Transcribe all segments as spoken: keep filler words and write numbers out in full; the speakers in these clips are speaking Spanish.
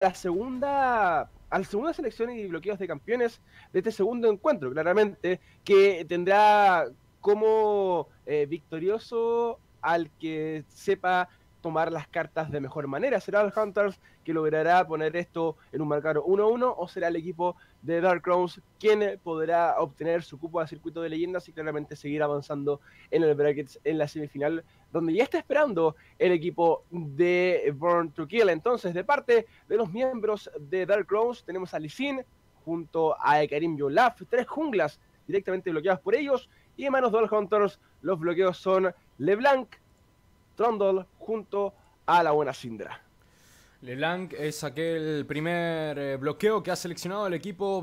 la segunda, a la segunda selección y bloqueos de campeones de este segundo encuentro, claramente, que tendrá como eh, victorioso al que sepa tomar las cartas de mejor manera. ¿Será el Hunters que logrará poner esto en un marcador uno a uno o será el equipo de Dark Crowns quien podrá obtener su cupo a circuito de leyendas y claramente seguir avanzando en el bracket en la semifinal, donde ya está esperando el equipo de Born to Kill? Entonces, de parte de los miembros de Dark Crowns, tenemos a Lee Sin junto a Karim Yolaf, tres junglas directamente bloqueadas por ellos, y en manos de los Hunters los bloqueos son LeBlanc, Trundle junto a la buena Syndra. LeBlanc es aquel primer eh, bloqueo que ha seleccionado el equipo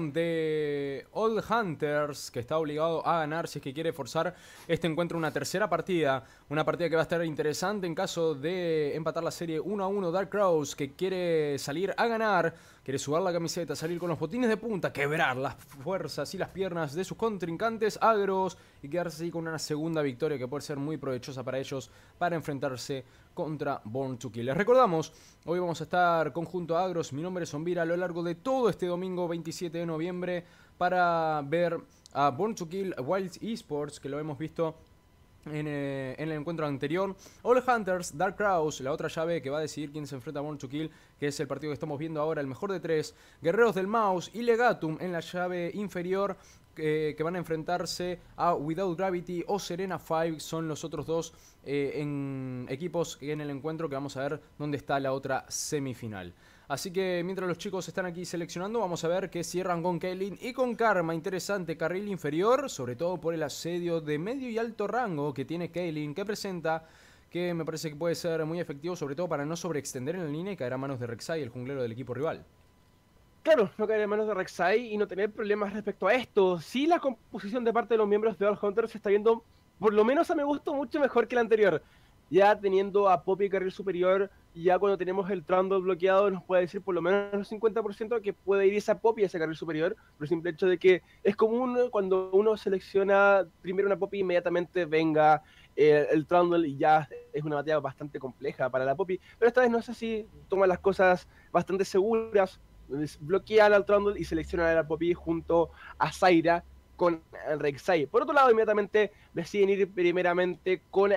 de Old Hunters, que está obligado a ganar si es que quiere forzar este encuentro una tercera partida. Una partida que va a estar interesante en caso de empatar la serie uno a uno. Dark Crowns, que quiere salir a ganar, quiere sudar la camiseta, salir con los botines de punta, quebrar las fuerzas y las piernas de sus contrincantes agros y quedarse así con una segunda victoria que puede ser muy provechosa para ellos para enfrentarse contra Born to Kill. Les recordamos, hoy vamos a estar conjunto a Agros, mi nombre es Zombira, a lo largo de todo este domingo veintisiete de noviembre para ver a Born to Kill Wild Esports, que lo hemos visto En, eh, en el encuentro anterior. All Hunters, Dark Crowns, la otra llave que va a decidir quién se enfrenta a Born to Kill, que es el partido que estamos viendo ahora, el mejor de tres. Guerreros del Mouse y Legatum en la llave inferior, eh, que van a enfrentarse a Without Gravity o Serena cinco. Son los otros dos eh, en equipos en el encuentro, que vamos a ver dónde está la otra semifinal. Así que mientras los chicos están aquí seleccionando, vamos a ver que cierran con Kaylin y con Karma. Interesante carril inferior, sobre todo por el asedio de medio y alto rango que tiene Kaylin, que presenta, que me parece que puede ser muy efectivo, sobre todo para no sobreextender en la línea y caer a manos de Rek'Sai, el junglero del equipo rival. Claro, no caer en manos de Rek'Sai y no tener problemas respecto a esto. Sí, la composición de parte de los miembros de All Hunters se está viendo, por lo menos a mi gusto, mucho mejor que la anterior. Ya teniendo a Poppy carril superior, ya cuando tenemos el Trundle bloqueado, nos puede decir por lo menos el cincuenta por ciento que puede ir esa Poppy a ese carril superior, por el simple hecho de que es común cuando uno selecciona primero una Poppy, inmediatamente venga eh, el Trundle y ya es una batalla bastante compleja para la Poppy. Pero esta vez no es así, toma las cosas bastante seguras, bloquean al Trundle y seleccionan a la Poppy junto a Zyra con el Rek'Sai. Por otro lado, inmediatamente deciden ir primeramente con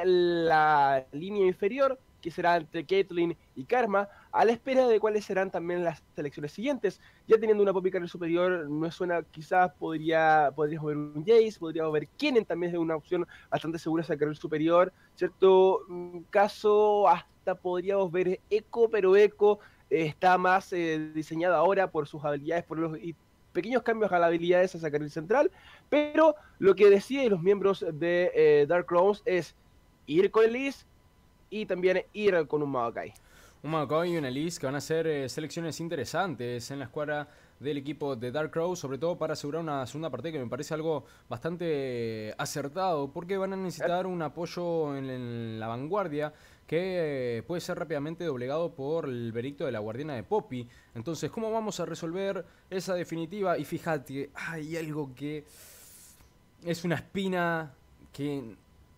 la línea inferior, que será entre Caitlyn y Karma, a la espera de cuáles serán también las selecciones siguientes. Ya teniendo una Poppy carril superior, no suena, quizás podría, podríamos ver un Jace, podríamos ver Kennen, también es una opción bastante segura esa carril superior, ¿cierto? Caso hasta podríamos ver Echo, pero Echo eh, está más eh, diseñada ahora por sus habilidades, por los y pequeños cambios a las habilidades hacia carril central, pero lo que deciden los miembros de eh, Dark Crowns es ir con Elise y también ir con un Maokai. Un Maokai y una Elise que van a ser eh, selecciones interesantes en la escuadra del equipo de Dark Crowns, sobre todo para asegurar una segunda partida que me parece algo bastante acertado, porque van a necesitar un apoyo en, en la vanguardia que eh, puede ser rápidamente doblegado por el veredicto de la guardiana de Poppy. Entonces, ¿cómo vamos a resolver esa definitiva? Y fíjate, hay algo que es una espina que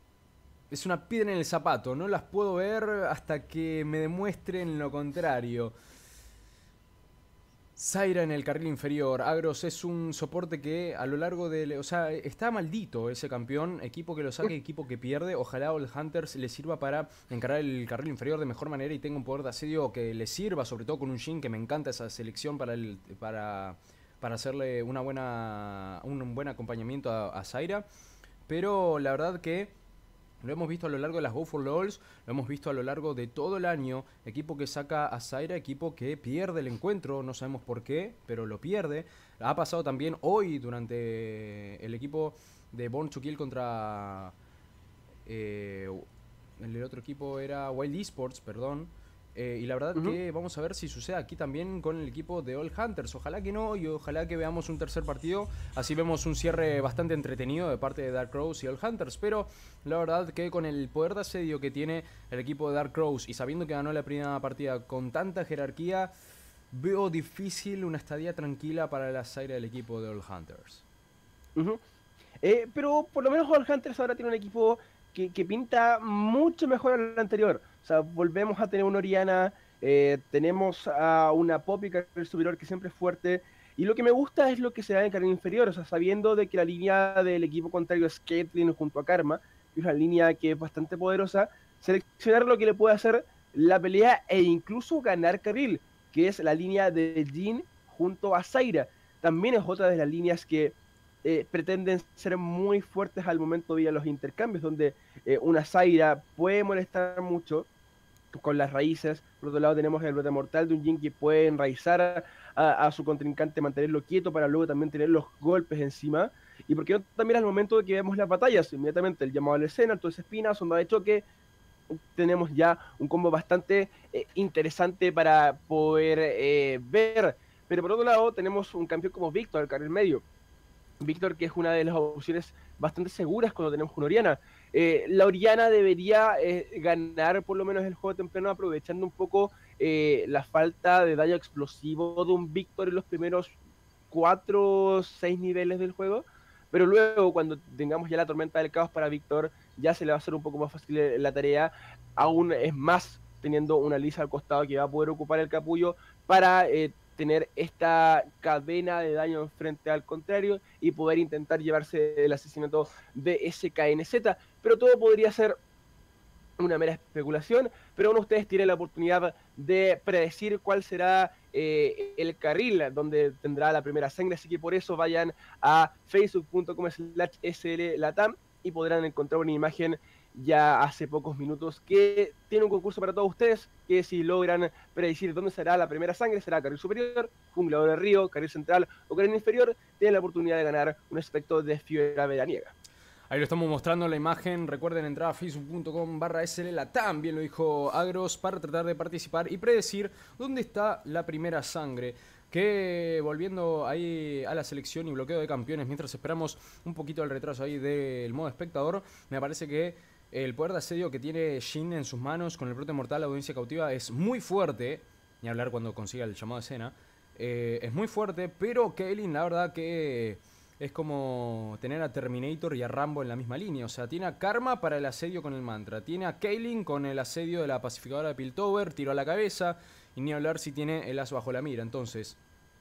es una piedra en el zapato, no las puedo ver hasta que me demuestren lo contrario. Zyra en el carril inferior. Agros es un soporte que a lo largo de... O sea, está maldito ese campeón. Equipo que lo saque, equipo que pierde. Ojalá Old Hunters le sirva para encarar el carril inferior de mejor manera y tenga un poder de asedio que le sirva, sobre todo con un Jhin, que me encanta esa selección para el, para, para hacerle una buena, un buen acompañamiento a, a Zyra. Pero la verdad que... lo hemos visto a lo largo de las Go for LOLs, lo hemos visto a lo largo de todo el año. Equipo que saca a Zyra, equipo que pierde el encuentro, no sabemos por qué, pero lo pierde. Ha pasado también hoy durante el equipo de Born to Kill contra... Eh, el otro equipo era Wild Esports, perdón. Eh, y la verdad uh-huh. que vamos a ver si sucede aquí también con el equipo de All Hunters. Ojalá que no, y ojalá que veamos un tercer partido. Así vemos un cierre bastante entretenido de parte de Dark Crowns y All Hunters. Pero la verdad que con el poder de asedio que tiene el equipo de Dark Crowns y sabiendo que ganó la primera partida con tanta jerarquía, veo difícil una estadía tranquila para la Zyra del equipo de All Hunters. Uh-huh. eh, pero por lo menos All Hunters ahora tiene un equipo que, que pinta mucho mejor al anterior. O sea, volvemos a tener una Oriana Eh, tenemos a una Poppy carril superior que siempre es fuerte. Y lo que me gusta es lo que se da en carril inferior, o sea, sabiendo de que la línea del equipo contrario es Caitlyn junto a Karma, que es una línea que es bastante poderosa, seleccionar lo que le puede hacer la pelea e incluso ganar carril, que es la línea de Jhin junto a Zyra. También es otra de las líneas que eh, pretenden ser muy fuertes al momento de los intercambios, donde eh, una Zyra puede molestar mucho con las raíces. Por otro lado tenemos el brote mortal de un Jhin que puede enraizar a, a, su contrincante, mantenerlo quieto para luego también tener los golpes encima. Y porque no también al momento de que vemos las batallas, inmediatamente el llamado a la escena, toda esa espina, sonda de choque, tenemos ya un combo bastante eh, interesante para poder eh, ver. Pero por otro lado tenemos un campeón como Víctor, el carril medio. Víctor, que es una de las opciones bastante seguras cuando tenemos una Oriana. Eh, la Oriana debería eh, ganar por lo menos el juego temprano, aprovechando un poco eh, la falta de daño explosivo de un Víctor en los primeros cuatro o seis niveles del juego. Pero luego, cuando tengamos ya la tormenta del caos para Víctor, ya se le va a hacer un poco más fácil la tarea. Aún es más, teniendo una Lisa al costado que va a poder ocupar el capullo para eh, tener esta cadena de daño frente al contrario y poder intentar llevarse el asesinato de S K N Z. Pero todo podría ser una mera especulación, pero aún ustedes tienen la oportunidad de predecir cuál será eh, el carril donde tendrá la primera sangre, así que por eso vayan a facebook punto com slash slatam y podrán encontrar una imagen ya hace pocos minutos que tiene un concurso para todos ustedes, que si logran predecir dónde será la primera sangre, será carril superior, jungla del río, carril central o carril inferior, tienen la oportunidad de ganar un aspecto de fiera veraniega. Ahí lo estamos mostrando la imagen. Recuerden entrar a facebook punto com barra slatam, bien lo dijo Agros, para tratar de participar y predecir dónde está la primera sangre. Que volviendo ahí a la selección y bloqueo de campeones, mientras esperamos un poquito el retraso ahí del modo espectador, me parece que el poder de asedio que tiene Jhin en sus manos con el brote mortal, la audiencia cautiva, es muy fuerte. Ni hablar cuando consiga el llamado de escena. Eh, es muy fuerte, pero Caitlyn, la verdad que es como tener a Terminator y a Rambo en la misma línea. O sea, tiene a Karma para el asedio con el mantra. Tiene a Caitlyn con el asedio de la pacificadora de Piltover, tiro a la cabeza. Y ni hablar si tiene el as bajo la mira. Entonces,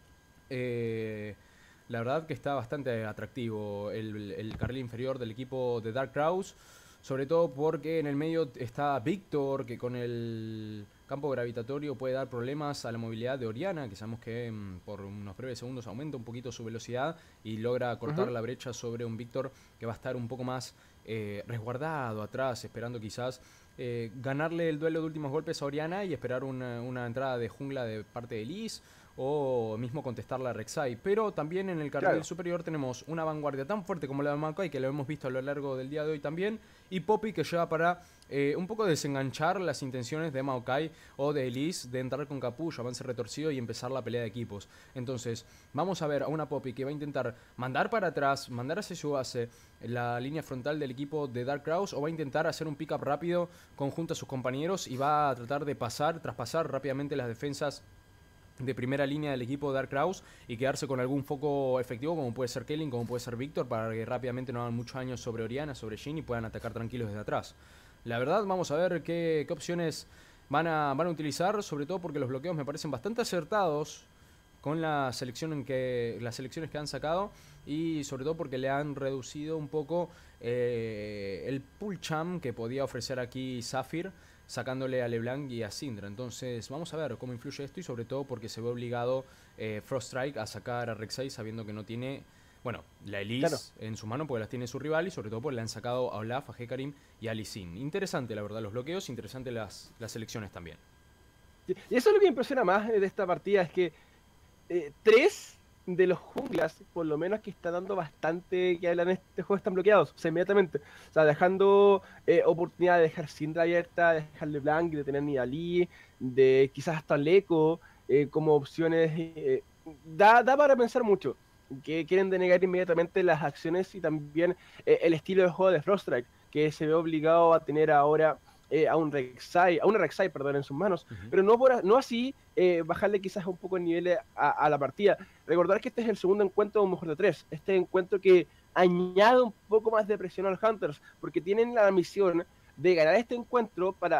eh, la verdad que está bastante atractivo el, el carril inferior del equipo de Dark Crowes. Sobre todo porque en el medio está Víctor, que con el campo gravitatorio puede dar problemas a la movilidad de Oriana, que sabemos que mmm, por unos breves segundos aumenta un poquito su velocidad y logra cortar uh-huh. la brecha sobre un Víctor que va a estar un poco más eh, resguardado atrás, esperando quizás eh, ganarle el duelo de últimos golpes a Oriana y esperar una, una entrada de jungla de parte de Liz, o mismo contestarla a Rek'Sai. Pero también en el carril claro. superior tenemos una vanguardia tan fuerte como la de Maokai, que lo hemos visto a lo largo del día de hoy también, y Poppy, que lleva para eh, un poco desenganchar las intenciones de Maokai o de Elise de entrar con capullo, avance retorcido y empezar la pelea de equipos. Entonces vamos a ver a una Poppy que va a intentar mandar para atrás, mandar hacia su base la línea frontal del equipo de Dark Crowes, o va a intentar hacer un pick-up rápido conjunto a sus compañeros y va a tratar de pasar, traspasar rápidamente las defensas de primera línea del equipo de Dark Crowes y quedarse con algún foco efectivo, como puede ser Caitlyn, como puede ser Víctor, para que rápidamente no hagan muchos daño sobre Oriana, sobre Jhin, y puedan atacar tranquilos desde atrás. La verdad, vamos a ver qué, qué opciones van a, van a utilizar, sobre todo porque los bloqueos me parecen bastante acertados con la selección en que, las selecciones que han sacado, y sobre todo porque le han reducido un poco eh, el pull champ que podía ofrecer aquí Zafir, sacándole a LeBlanc y a Syndra. Entonces vamos a ver cómo influye esto, y sobre todo porque se ve obligado eh, Froststrike a sacar a Rek'Sai sabiendo que no tiene, bueno, la Elise claro. en su mano, porque las tiene su rival, y sobre todo porque le han sacado a Olaf, a Hecarim y a Lee Sin. Interesante la verdad los bloqueos, interesante las, las elecciones también. Y eso es lo que me impresiona más de esta partida, es que eh, tres de los junglas, por lo menos, que está dando bastante que hablan en este juego, están bloqueados, o sea, inmediatamente. O sea, dejando eh, oportunidad de dejar Syndra abierta, de dejarle Blanc, de tener Nidalee, de quizás hasta Leco, eh, como opciones. Eh, da, da para pensar mucho. Que quieren denegar inmediatamente las acciones y también eh, el estilo de juego de Froststrike, que se ve obligado a tener ahora Eh, a un Rek'Sai, a una Rek'Sai, perdón, en sus manos, uh-huh. pero no, por, no así eh, bajarle quizás un poco el nivel a, a la partida. Recordar que este es el segundo encuentro de un mejor de tres, este encuentro que añade un poco más de presión a los Hunters, porque tienen la misión de ganar este encuentro para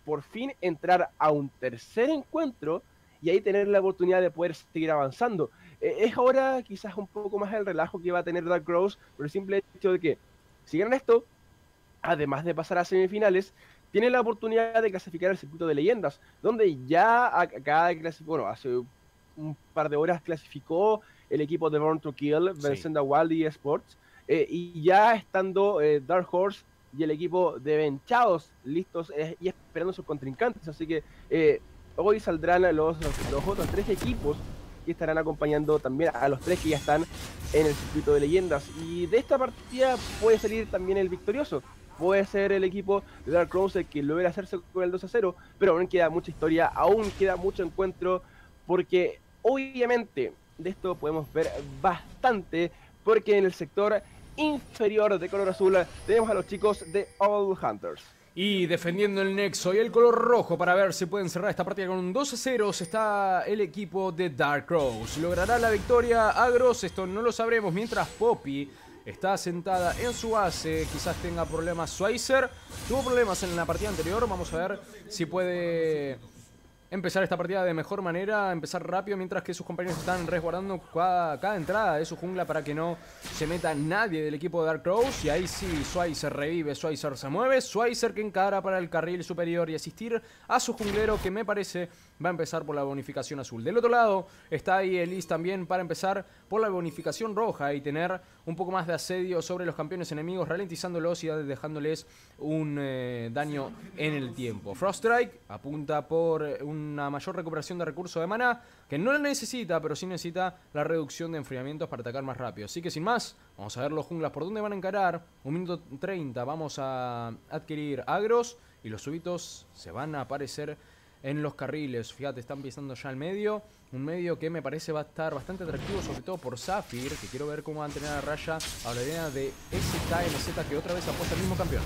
por fin entrar a un tercer encuentro y ahí tener la oportunidad de poder seguir avanzando. Eh, es ahora quizás un poco más el relajo que va a tener Dark Rose, por el simple hecho de que si ganan esto, además de pasar a semifinales, tiene la oportunidad de clasificar al circuito de leyendas, donde ya acá, bueno, hace un par de horas clasificó el equipo de Born to Kill, venciendo sí. a Wildy Sports, eh, y ya estando eh, Dark Horse y el equipo de Venchados listos eh, y esperando sus contrincantes, así que eh, hoy saldrán los, los, los otros tres equipos que estarán acompañando también a los tres que ya están en el circuito de leyendas, y de esta partida puede salir también el victorioso. Puede ser el equipo de Dark Rose el que logra hacerse con el dos a cero, pero aún queda mucha historia, aún queda mucho encuentro, porque obviamente de esto podemos ver bastante, porque en el sector inferior de color azul tenemos a los chicos de All Hunters. Y defendiendo el nexo y el color rojo para ver si pueden cerrar esta partida con un dos a cero está el equipo de Dark Rose. ¿Logrará la victoria Agros? Esto no lo sabremos, mientras Poppy está sentada en su base, quizás tenga problemas Schweizer. Tuvo problemas en la partida anterior, vamos a ver si puede empezar esta partida de mejor manera, empezar rápido, mientras que sus compañeros están resguardando cada, cada entrada de su jungla para que no se meta nadie del equipo de Dark Rose. Y ahí sí, Schweizer revive, Schweizer se mueve, Schweizer que encara para el carril superior y asistir a su junglero, que me parece va a empezar por la bonificación azul. Del otro lado está ahí Elise también para empezar por la bonificación roja y tener un poco más de asedio sobre los campeones enemigos, ralentizándolos y dejándoles un eh, daño en el tiempo. Froststrike apunta por una mayor recuperación de recursos de maná, que no la necesita, pero sí necesita la reducción de enfriamientos para atacar más rápido. Así que sin más, vamos a ver los junglas por dónde van a encarar. Un minuto treinta, vamos a adquirir agros y los súbitos se van a aparecer en los carriles. Fíjate, están pisando ya el medio. Un medio que me parece va a estar bastante atractivo, sobre todo por Zafir, que quiero ver cómo van a tener a raya a la idea de S K M Z, que otra vez apuesta al mismo campeón.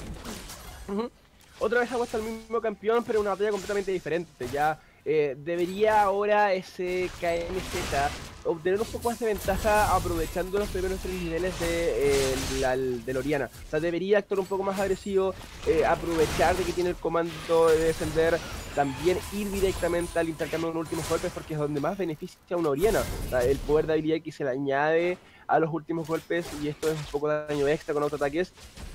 Uh-huh. Otra vez apuesta al mismo campeón, pero una batalla completamente diferente. Ya eh, debería ahora S K M Z obtener un poco más de ventaja aprovechando los primeros tres niveles de, eh, la, de Loriana. O sea, debería actuar un poco más agresivo, eh, aprovechar de que tiene el comando de defender, también ir directamente al intercambio de los últimos golpes, porque es donde más beneficia a una Oriana. O sea, el poder de habilidad que se le añade a los últimos golpes, y esto es un poco de daño extra con autoataques,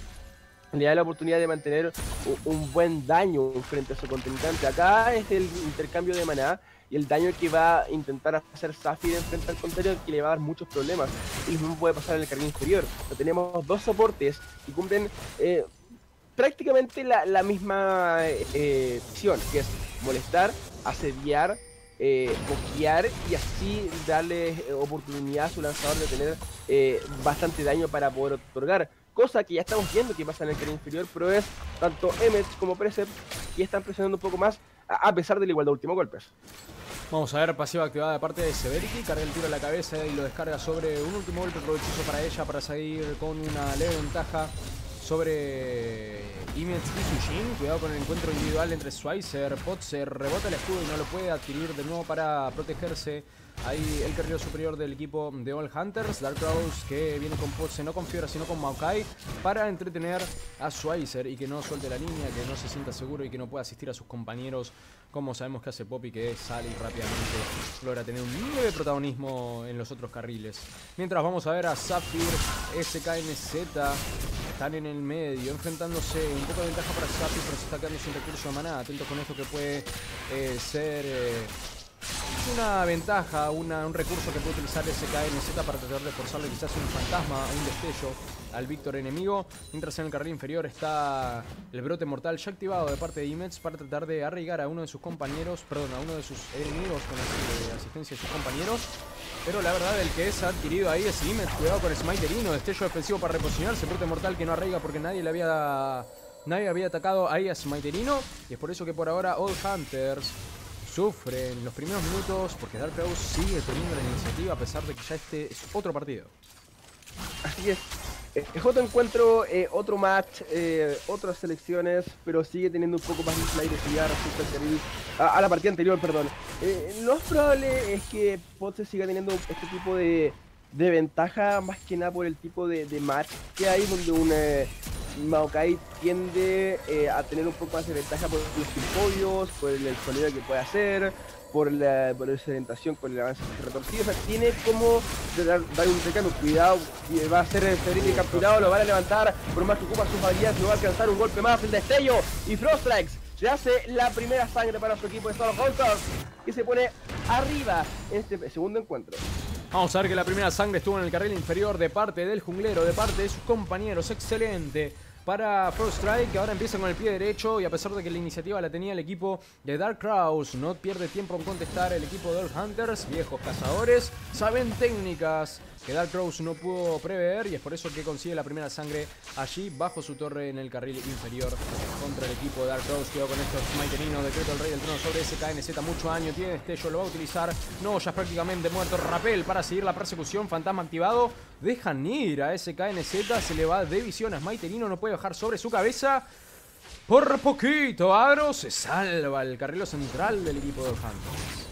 le da la oportunidad de mantener un, un buen daño frente a su contrincante. Acá es el intercambio de maná y el daño que va a intentar hacer Zafir frente al contrario, que le va a dar muchos problemas. Y lo mismo puede pasar en el carril inferior. O sea, tenemos dos soportes que cumplen eh, prácticamente la, la misma eh, misión, que es molestar, asediar, eh, boquear y así darle eh, oportunidad a su lanzador de tener eh, bastante daño para poder otorgar. Cosa que ya estamos viendo que pasa en el carril inferior, pero es tanto Emmett como Precept que están presionando un poco más a, a pesar de la igualdad de últimos golpes. Vamos a ver, pasiva activada de parte de Severity, carga el tiro a la cabeza y lo descarga sobre un último golpe provechoso para ella para seguir con una leve ventaja sobre Imets y Sushin. Cuidado con el encuentro individual entre Schweizer, Potser, rebota el escudo y no lo puede adquirir de nuevo para protegerse. Ahí el carrilero superior del equipo de All Hunters, Dark Rose, que viene con Potser, no con Fiora sino con Maokai, para entretener a Schweizer y que no suelte la línea, que no se sienta seguro y que no pueda asistir a sus compañeros, como sabemos que hace Poppy, que sale y rápidamente logra tener un leve protagonismo en los otros carriles. Mientras vamos a ver a Zafir, S K M Z, están en el medio, enfrentándose, un poco de ventaja para Zafir, pero se está quedando sin recurso de maná. Atento con esto que puede eh, ser eh, una ventaja, una, un recurso que puede utilizar S K M Z para tratar de forzarle quizás un fantasma, un destello al Víctor enemigo. Mientras en el carril inferior está el brote mortal ya activado de parte de Imets para tratar de arraigar a uno de sus compañeros, perdón, a uno de sus enemigos con la asistencia de sus compañeros. Pero la verdad, el que es adquirido ahí es Imets. Cuidado con Smiterino, destello defensivo para reposicionarse, brote mortal que no arraiga porque nadie le había, nadie había atacado ahí a Smiterino. Y es por eso que por ahora All Hunters sufren los primeros minutos, porque Dark Rose sigue teniendo la iniciativa a pesar de que ya este es otro partido. Así es. Es otro encuentro, eh, otro match, eh, otras selecciones, pero sigue teniendo un poco más de agresividad respecto al carril, a, a la partida anterior, perdón. Eh, lo más probable es que Potser siga teniendo este tipo de, de ventaja, más que nada por el tipo de, de match que hay, donde un, eh, Maokai tiende eh, a tener un poco más de ventaja por los impodios, por el, el sonido que puede hacer, por la, por esa orientación con el avance retorcido. O sea, tiene como dar, dar un recambio. Cuidado, va a ser el Severity capturado, lo van a levantar, por más que ocupa sus habilidades, lo va a alcanzar un golpe más, el destello, y Froststrikes se hace la primera sangre para su equipo de Stormhunters, que se pone arriba en este segundo encuentro. Vamos a ver que la primera sangre estuvo en el carril inferior de parte del junglero, de parte de sus compañeros. Excelente para Froststrike, que ahora empieza con el pie derecho, y a pesar de que la iniciativa la tenía el equipo de Dark Crowes, no pierde tiempo en contestar el equipo de Old Hunters. Viejos cazadores saben técnicas que Dark Crowes no pudo prever, y es por eso que consigue la primera sangre allí bajo su torre en el carril inferior contra el equipo de Dark Crowes. Cuidado con estos Smiterino, decreto el rey del trono sobre S K N Z, mucho daño, tiene destello, lo va a utilizar. No, ya es prácticamente muerto. Rappel para seguir la persecución, fantasma activado, dejan ir a S K N Z, se le va de visión a Smiterino, no puede bajar sobre su cabeza. Por poquito, Agro se salva el carril central del equipo de Hunters.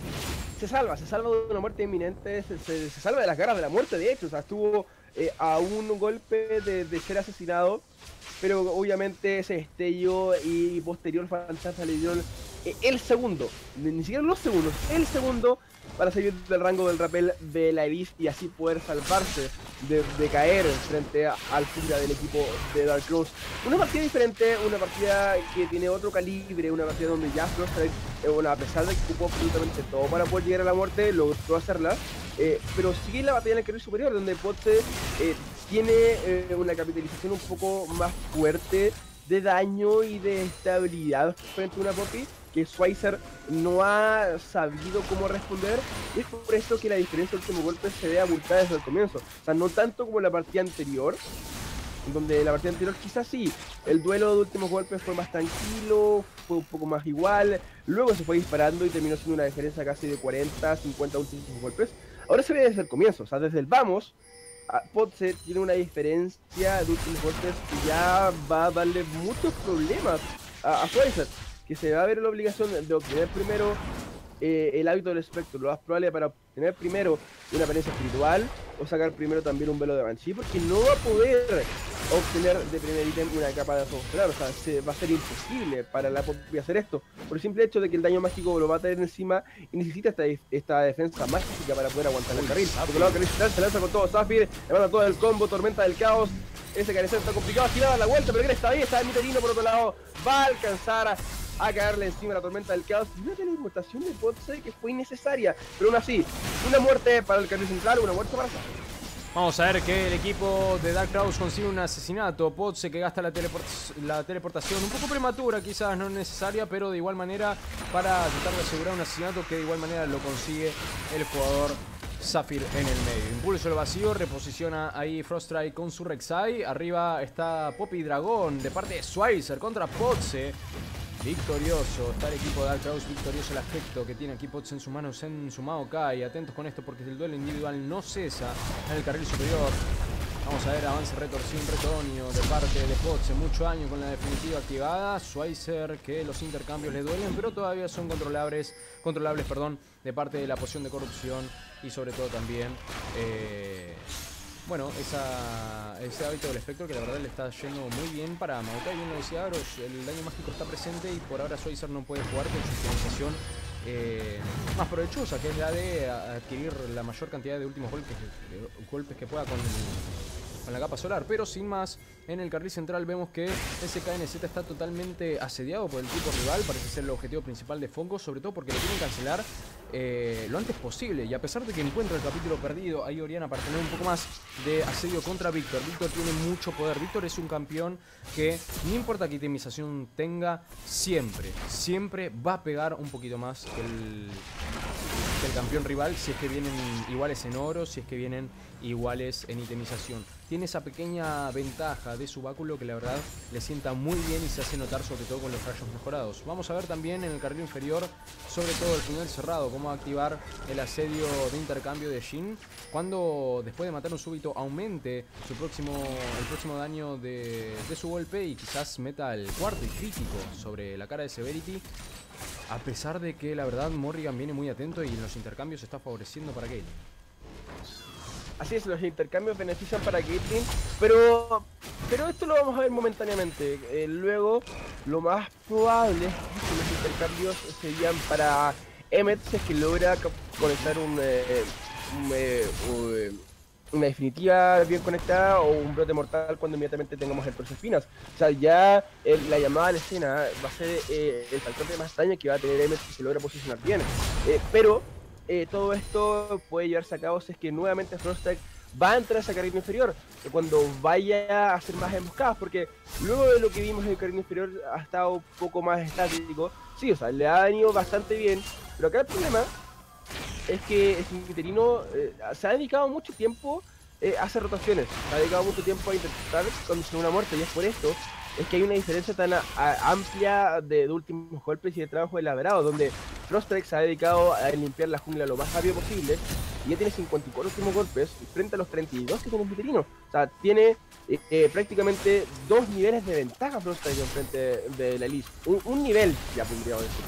Se salva, se salva de una muerte inminente, se, se, se salva de las garras de la muerte, de hecho. O sea, estuvo eh, a un golpe de, de ser asesinado, pero obviamente ese destello y posterior fantasma le dieron eh, el segundo, ni, ni siquiera los segundos, el segundo para salir del rango del rappel de la Iris y así poder salvarse de, de caer frente a, al Fira del equipo de Dark Crowes. Una partida diferente, una partida que tiene otro calibre, una partida donde ya Froststrike, eh, bueno, a pesar de que ocupó absolutamente todo para poder llegar a la muerte, logró hacerla, eh, pero sigue la batalla en el carril superior, donde Potse eh, tiene eh, una capitalización un poco más fuerte de daño y de estabilidad frente a una Poppy, que Schweizer no ha sabido cómo responder, y es por eso que la diferencia del último golpe se ve abultada desde el comienzo. O sea, no tanto como la partida anterior, donde la partida anterior quizás sí, el duelo de últimos golpes fue más tranquilo, fue un poco más igual, luego se fue disparando y terminó siendo una diferencia casi de cuarenta, cincuenta últimos golpes. Ahora se ve desde el comienzo, o sea, desde el vamos, Potse tiene una diferencia de últimos golpes que ya va a darle muchos problemas a, a Schweizer, que se va a ver la obligación de obtener primero eh, el hábito del espectro, lo más probable para obtener primero una apariencia espiritual o sacar primero también un velo de Banshee, porque no va a poder obtener de primer ítem una capa de fuego estelar. O sea, se, va a ser imposible para la Poppy hacer esto, por el simple hecho de que el daño mágico lo va a tener encima y necesita esta, esta defensa mágica para poder aguantar el carril. Por otro lado, carril central se lanza con todo Zafir, le manda todo el combo, tormenta del caos. Ese carecer está complicado, aquí le da la vuelta, pero que está ahí, está el Smiterino por otro lado, va a alcanzar a, a caerle encima la tormenta del caos. Y una teleportación de Potse que fue innecesaria, pero aún así, una muerte para el carril central, una muerte para Zafir. Vamos a ver que el equipo de Dark Crowes consigue un asesinato. Potse que gasta la, teleport la teleportación un poco prematura, quizás no necesaria, pero de igual manera para tratar de asegurar un asesinato que de igual manera lo consigue el jugador Zafir en el medio. Impulso el vacío, reposiciona ahí Froststrike con su Rek'Sai. Arriba está Poppy Dragón de parte de Schweizer contra Potse. Victorioso, está el equipo de Dark Crowes, victorioso el aspecto que tiene aquí Potse en sus manos en su Maokai. Atentos con esto porque el duelo individual no cesa en el carril superior. Vamos a ver avance retorsión retonio de parte de Potse, mucho daño con la definitiva activada. Schweizer que los intercambios le duelen, pero todavía son controlables, controlables perdón, de parte de la poción de corrupción y sobre todo también eh, bueno, esa, ese hábito del espectro que la verdad le está yendo muy bien para Maokai. Bien lo decía Agros, el daño mágico está presente y por ahora Schweizer no puede jugar con su finalización eh, más provechosa, que es la de adquirir la mayor cantidad de últimos golpes, de golpes que pueda con, el, con la capa solar. Pero sin más, en el carril central vemos que S K N Z está totalmente asediado por el equipo rival. Parece ser el objetivo principal de Focus, sobre todo porque lo quieren cancelar Eh, lo antes posible, y a pesar de que encuentra el capítulo perdido ahí Oriana para tener un poco más de asedio contra Víctor. Víctor tiene mucho poder, Víctor es un campeón que no importa qué itemización tenga, siempre, siempre va a pegar un poquito más que el, que el campeón rival, si es que vienen iguales en oro, si es que vienen iguales en itemización. Tiene esa pequeña ventaja de su báculo que la verdad le sienta muy bien y se hace notar sobre todo con los rayos mejorados. Vamos a ver también en el carril inferior, sobre todo el túnel cerrado, cómo activar el asedio de intercambio de Jhin cuando después de matar un súbito aumente su próximo, el próximo daño de, de su golpe y quizás meta el cuarto y crítico sobre la cara de Severity. A pesar de que la verdad Morrigan viene muy atento y en los intercambios está favoreciendo para Caitlyn. Así es, los intercambios benefician para Caitlyn, pero pero esto lo vamos a ver momentáneamente. Eh, luego, lo más probable es que los intercambios serían para Emmet, si es que logra conectar un, eh, un, eh, un, una definitiva bien conectada o un brote mortal cuando inmediatamente tengamos el Torso Espinas. O sea, ya eh, la llamada a la escena va a ser eh, el factor de más daño que va a tener Emmet si se logra posicionar bien. Eh, pero eh, todo esto puede llevarse a cabo si es que nuevamente Froststrike va a entrar a esa carrera inferior cuando vaya a hacer más emboscadas, porque luego de lo que vimos en el carril inferior ha estado un poco más estático. Sí, o sea, le ha venido bastante bien, pero acá el problema es que el Cimiterino eh, se ha dedicado mucho tiempo eh, a hacer rotaciones, se ha dedicado mucho tiempo a intentar condicionar una muerte, y es por esto es que hay una diferencia tan a, a, amplia de, de últimos golpes y de trabajo elaborado, donde Froststrike se ha dedicado a limpiar la jungla lo más rápido posible y ya tiene cincuenta y cuatro últimos golpes frente a los treinta y dos que tiene el Cimiterino. O sea, tiene eh, eh, prácticamente dos niveles de ventaja Froststrike en frente de la Elise. Un, un nivel, ya podríamos decir.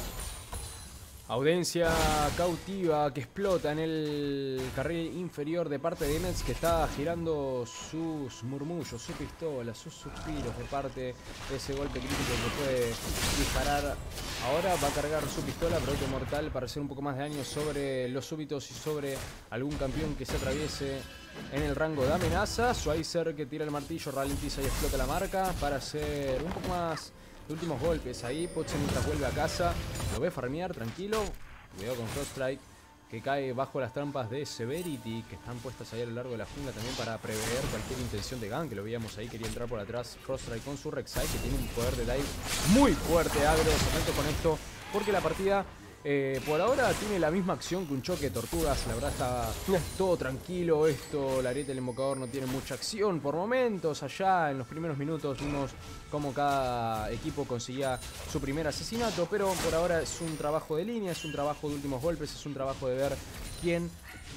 Audiencia cautiva que explota en el carril inferior de parte de Emmet, que está girando sus murmullos, su pistola, sus suspiros de parte de ese golpe crítico que puede disparar. Ahora va a cargar su pistola, brote mortal, para hacer un poco más de daño sobre los súbitos y sobre algún campeón que se atraviese en el rango de amenaza. Schweizer que tira el martillo, ralentiza y explota la marca para hacer un poco más de últimos golpes ahí. Potse mientras vuelve a casa lo ve farmear tranquilo. Cuidado con Froststrike, que cae bajo las trampas de Severity, que están puestas ahí a lo largo de la jungla también para prever cualquier intención de gank, que lo veíamos ahí, quería entrar por atrás Froststrike con su Rek'Sai, que tiene un poder de dive muy fuerte, agro. Solamente con esto, porque la partida Eh, por ahora tiene la misma acción que un choque de tortugas. La verdad está todo tranquilo esto. La ariete del invocador no tiene mucha acción por momentos. Allá en los primeros minutos vimos cómo cada equipo conseguía su primer asesinato, pero por ahora es un trabajo de línea, es un trabajo de últimos golpes, es un trabajo de ver quién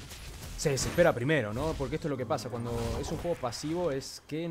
se desespera primero, ¿no? Porque esto es lo que pasa cuando es un juego pasivo, es que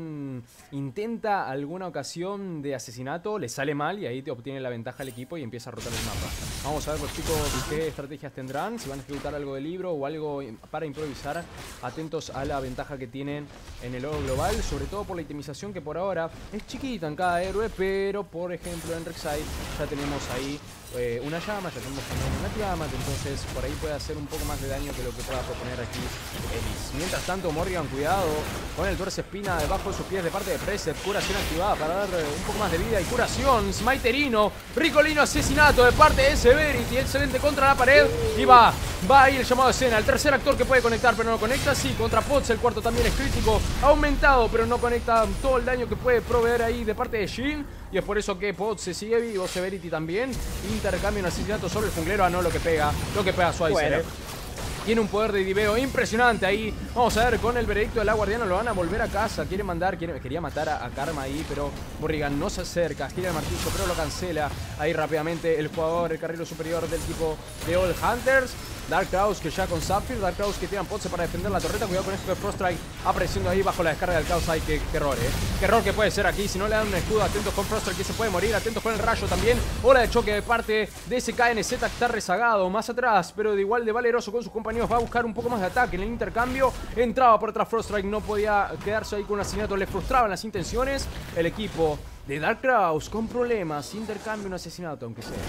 intenta alguna ocasión de asesinato, le sale mal y ahí te obtiene la ventaja el equipo y empieza a rotar el mapa. Vamos a ver los chicos qué estrategias tendrán, si van a ejecutar algo de libro o algo para improvisar, atentos a la ventaja que tienen en el oro global, sobre todo por la itemización que por ahora es chiquita en cada héroe, pero por ejemplo en Rek'Sai ya tenemos ahí Eh, una llama, ya tenemos también una llama, entonces por ahí puede hacer un poco más de daño que lo que pueda proponer aquí Elise. Mientras tanto, Morrigan, cuidado con el Tuerce Espina debajo de sus pies de parte de Precept. Curación activada para dar un poco más de vida y curación. Smiterino, Ricolino, asesinato de parte de Severity, excelente contra la pared. Y va, va ahí el llamado de escena. El tercer actor que puede conectar pero no conecta, sí, contra Potts. El cuarto también es crítico, aumentado pero no conecta todo el daño que puede proveer ahí de parte de Jhin. Y es por eso que Potts se sigue vivo, Severity también. Intercambio un asesinato sobre el junglero. Ah, no, lo que pega, lo que pega Schweizer. Bueno. Tiene un poder de diveo impresionante ahí. Vamos a ver, con el veredicto de la guardiana lo van a volver a casa. Quiere mandar, quiere, quería matar a, a Karma ahí, pero Morrigan no se acerca. Gira el martillo, pero lo cancela. Ahí rápidamente el jugador, el carril superior del equipo de All Hunters. Dark Kraus que ya con Sapphire. Dark Kraus que tiran Potse para defender la torreta. Cuidado con esto de Froststrike apareciendo ahí bajo la descarga del caos. Ay, qué, qué error, eh. Qué error que puede ser aquí. Si no le dan un escudo, atentos con Froststrike que se puede morir. Atentos con el rayo también. Ola de choque de parte de ese K N Z que está rezagado más atrás, pero de igual de valeroso con sus compañeros. Va a buscar un poco más de ataque en el intercambio. Entraba por atrás Froststrike. No podía quedarse ahí con un asesinato. Le frustraban las intenciones. El equipo de Dark Kraus con problemas. Intercambio un asesinato, aunque sea.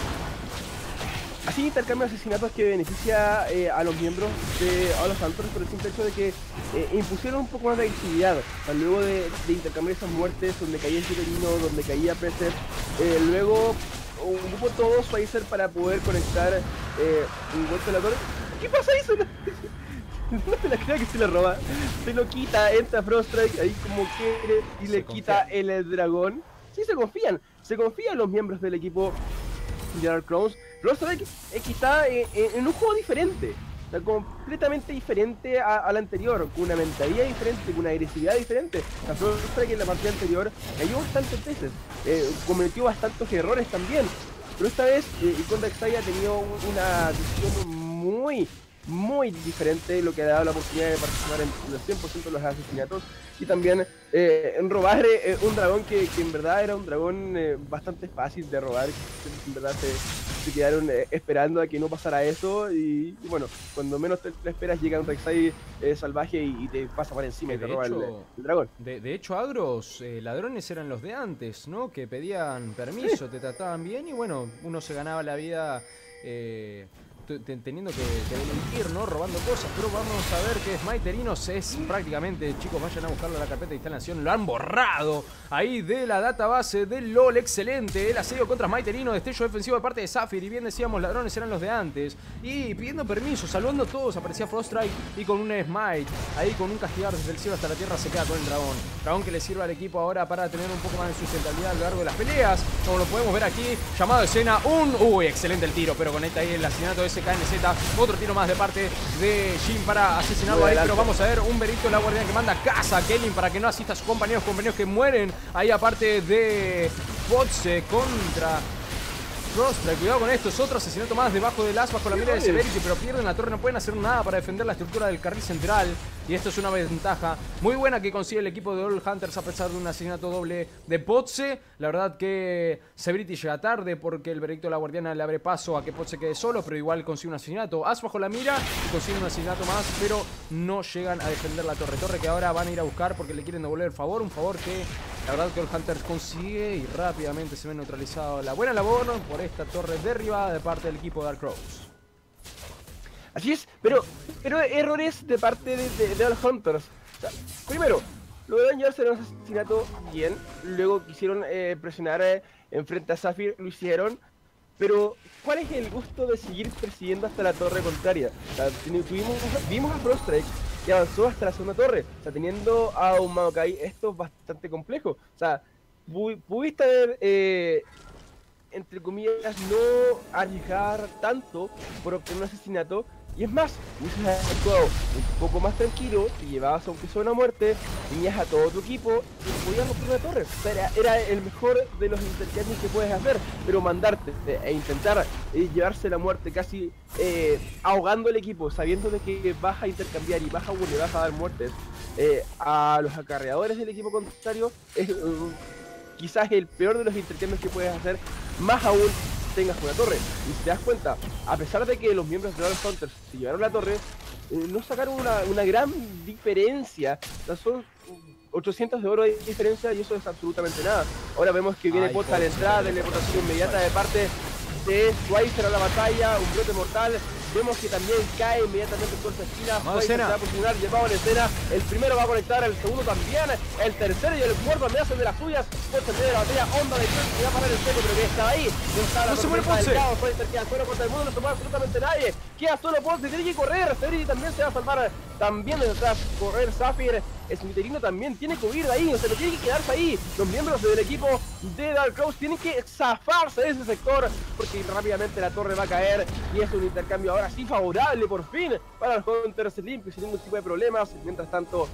Así intercambio de asesinatos que beneficia eh, a los miembros de a los Hunters por el simple hecho de que eh, impusieron un poco más de agresividad. O sea, luego de, de intercambiar esas muertes donde caía el Cimiterino, donde caía Precept, eh, luego ocupó todo Schweizer para poder conectar eh, un golpe a la torre. ¿Qué pasa ahí? No te la creas que se le roba. Se lo quita, entra Froststrike ahí como quiere y se le confía. Quita el, el dragón. Sí, se confían. Se confían los miembros del equipo de Dark Kraus. Froststrike es que está en, en un juego diferente, está completamente diferente al anterior, con una mentalidad diferente, con una agresividad diferente. La Froststrike en la partida anterior cayó bastantes veces, eh, cometió bastantes errores también, pero esta vez eh, con Rek'Sai ha tenido una decisión muy, muy diferente, lo que ha dado la oportunidad de participar en el cien por ciento de los asesinatos y también eh, en robar eh, un dragón que, que en verdad era un dragón eh, bastante fácil de robar, que en verdad se se quedaron eh, esperando a que no pasara eso y, y bueno, cuando menos te, te esperas llega un Rek'Sai eh, salvaje y, y te pasa por encima y te roba el, el dragón. De, de hecho, Agros, eh, ladrones eran los de antes, ¿no? Que pedían permiso, sí. Te trataban bien y bueno, uno se ganaba la vida eh, teniendo que, que delinquir, ¿no? Robando cosas. Pero vamos a ver que Smitherinos es prácticamente, chicos, vayan a buscarlo a la carpeta de instalación. Lo han borrado ahí de la database del LOL. Excelente el asedio contra Smitherinos. Destello defensivo de parte de Zafir. Y bien decíamos, ladrones eran los de antes. Y pidiendo permiso, salvando a todos. Aparecía Froststrike y con un Smite. Ahí con un castigar desde el cielo hasta la tierra se queda con el dragón. Dragón que le sirve al equipo ahora para tener un poco más de sustentabilidad a lo largo de las peleas. Como lo podemos ver aquí. Llamado de escena. Un... Uy, excelente el tiro. Pero conecta ahí el asesinato de ese K N Z, otro tiro más de parte de Jhin para asesinarlo ahí, pero vamos a ver un verito la guardiana que manda a casa a Keling para que no asista a sus compañeros, compañeros que mueren ahí aparte de Potse contra Froststrike. Cuidado con esto, es otro asesinato más debajo del as, bajo la mira de Severity, pero pierden la torre, no pueden hacer nada para defender la estructura del carril central. Y esto es una ventaja muy buena que consigue el equipo de All Hunters a pesar de un asesinato doble de Potse. La verdad que Severity llega tarde porque el veredicto de la guardiana le abre paso a que Potse quede solo, pero igual consigue un asesinato. As bajo la mira y consigue un asesinato más, pero no llegan a defender la torre. Torre que ahora van a ir a buscar porque le quieren devolver el favor. Un favor que la verdad que All Hunters consigue y rápidamente se ve neutralizado la buena labor por esta torre derribada de parte del equipo de Dark Crows. Así es, pero, pero errores de parte de, de, de All Hunters. O sea, primero, lograron llevarse a un asesinato bien, luego quisieron eh, presionar eh, enfrente a Zafir, lo hicieron, pero ¿cuál es el gusto de seguir persiguiendo hasta la torre contraria? O sea, tuvimos, vimos a Froststrike que avanzó hasta la segunda torre, o sea, teniendo a un Maokai, esto es bastante complejo. O sea, pudiste haber... Eh, entre comillas, no arriesgar tanto por obtener un asesinato. Y es más, hubieses actuado un poco más tranquilo, te llevabas aunque sea una muerte, tenías a todo tu equipo y podías romper una torre. O sea, era, era el mejor de los intercambios que puedes hacer, pero mandarte e intentar eh, llevarse la muerte casi eh, ahogando el equipo, sabiendo de que vas a intercambiar y vas a, le vas a dar muertes eh, a los acarreadores del equipo contrario, es uh, quizás el peor de los intercambios que puedes hacer, más aún tengas una torre. Y si te das cuenta, a pesar de que los miembros de los Hunters se llevaron la torre, eh, no sacaron una, una gran diferencia. O sea, son ochocientos de oro de diferencia y eso es absolutamente nada. Ahora vemos que viene Potse a la entrada, de la rotación inmediata de parte de Schweizer a la batalla, un brote mortal. Vemos que también cae inmediatamente por esa esquina. Schweizer se va a posicionar, llevado a la escena. El primero va a conectar, el segundo también. El tercero y el cuarto me hacen de las suyas. Potse en medio de la batalla, onda de Potse que va a parar el seco, pero que está ahí. No está la no se muere Potse. Schweizer queda solo contra el mundo, no se mueve absolutamente nadie. Queda solo Potse, tiene que correr. Severity también se va a salvar. También desde atrás, correr Zafir. Smitherinos también tiene que huir de ahí, o sea, no tiene que quedarse ahí. Los miembros del equipo de Dark Crows tienen que zafarse de ese sector, porque rápidamente la torre va a caer y es un intercambio ahora sí favorable por fin para los Hunters limpios sin ningún tipo de problemas. Mientras tanto,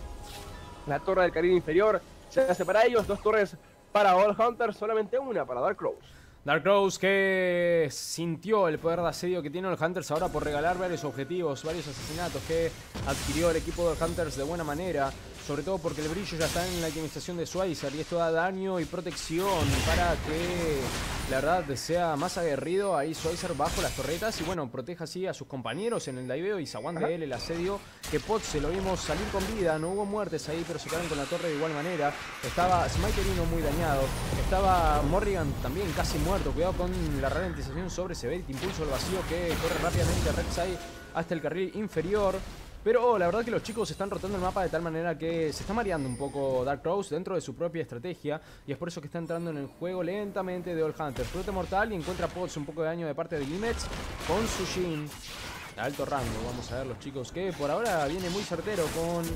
la torre del carril inferior se hace para ellos, dos torres para All Hunters, solamente una para Dark Crows. Dark Crows que sintió el poder de asedio que tiene los Hunters ahora por regalar varios objetivos, varios asesinatos que adquirió el equipo de Hunters de buena manera. Sobre todo porque el brillo ya está en la optimización de Schweizer y esto da daño y protección para que la verdad sea más aguerrido ahí Schweizer bajo las torretas y bueno, proteja así a sus compañeros en el diveo y se aguante él el asedio. Que Potse lo vimos salir con vida, no hubo muertes ahí, pero se quedaron con la torre de igual manera. Estaba Smitherinho muy dañado, estaba Morrigan también casi muerto. Cuidado con la ralentización sobre Severity, impulso al vacío que corre rápidamente Rek'Sai hasta el carril inferior. Pero oh, la verdad que los chicos están rotando el mapa de tal manera que se está mareando un poco Dark Crows dentro de su propia estrategia. Y es por eso que está entrando en el juego lentamente de All Hunters. Brote mortal y encuentra Potse un poco de daño de parte de Limits con su Jhin de alto rango. Vamos a ver los chicos que por ahora viene muy certero con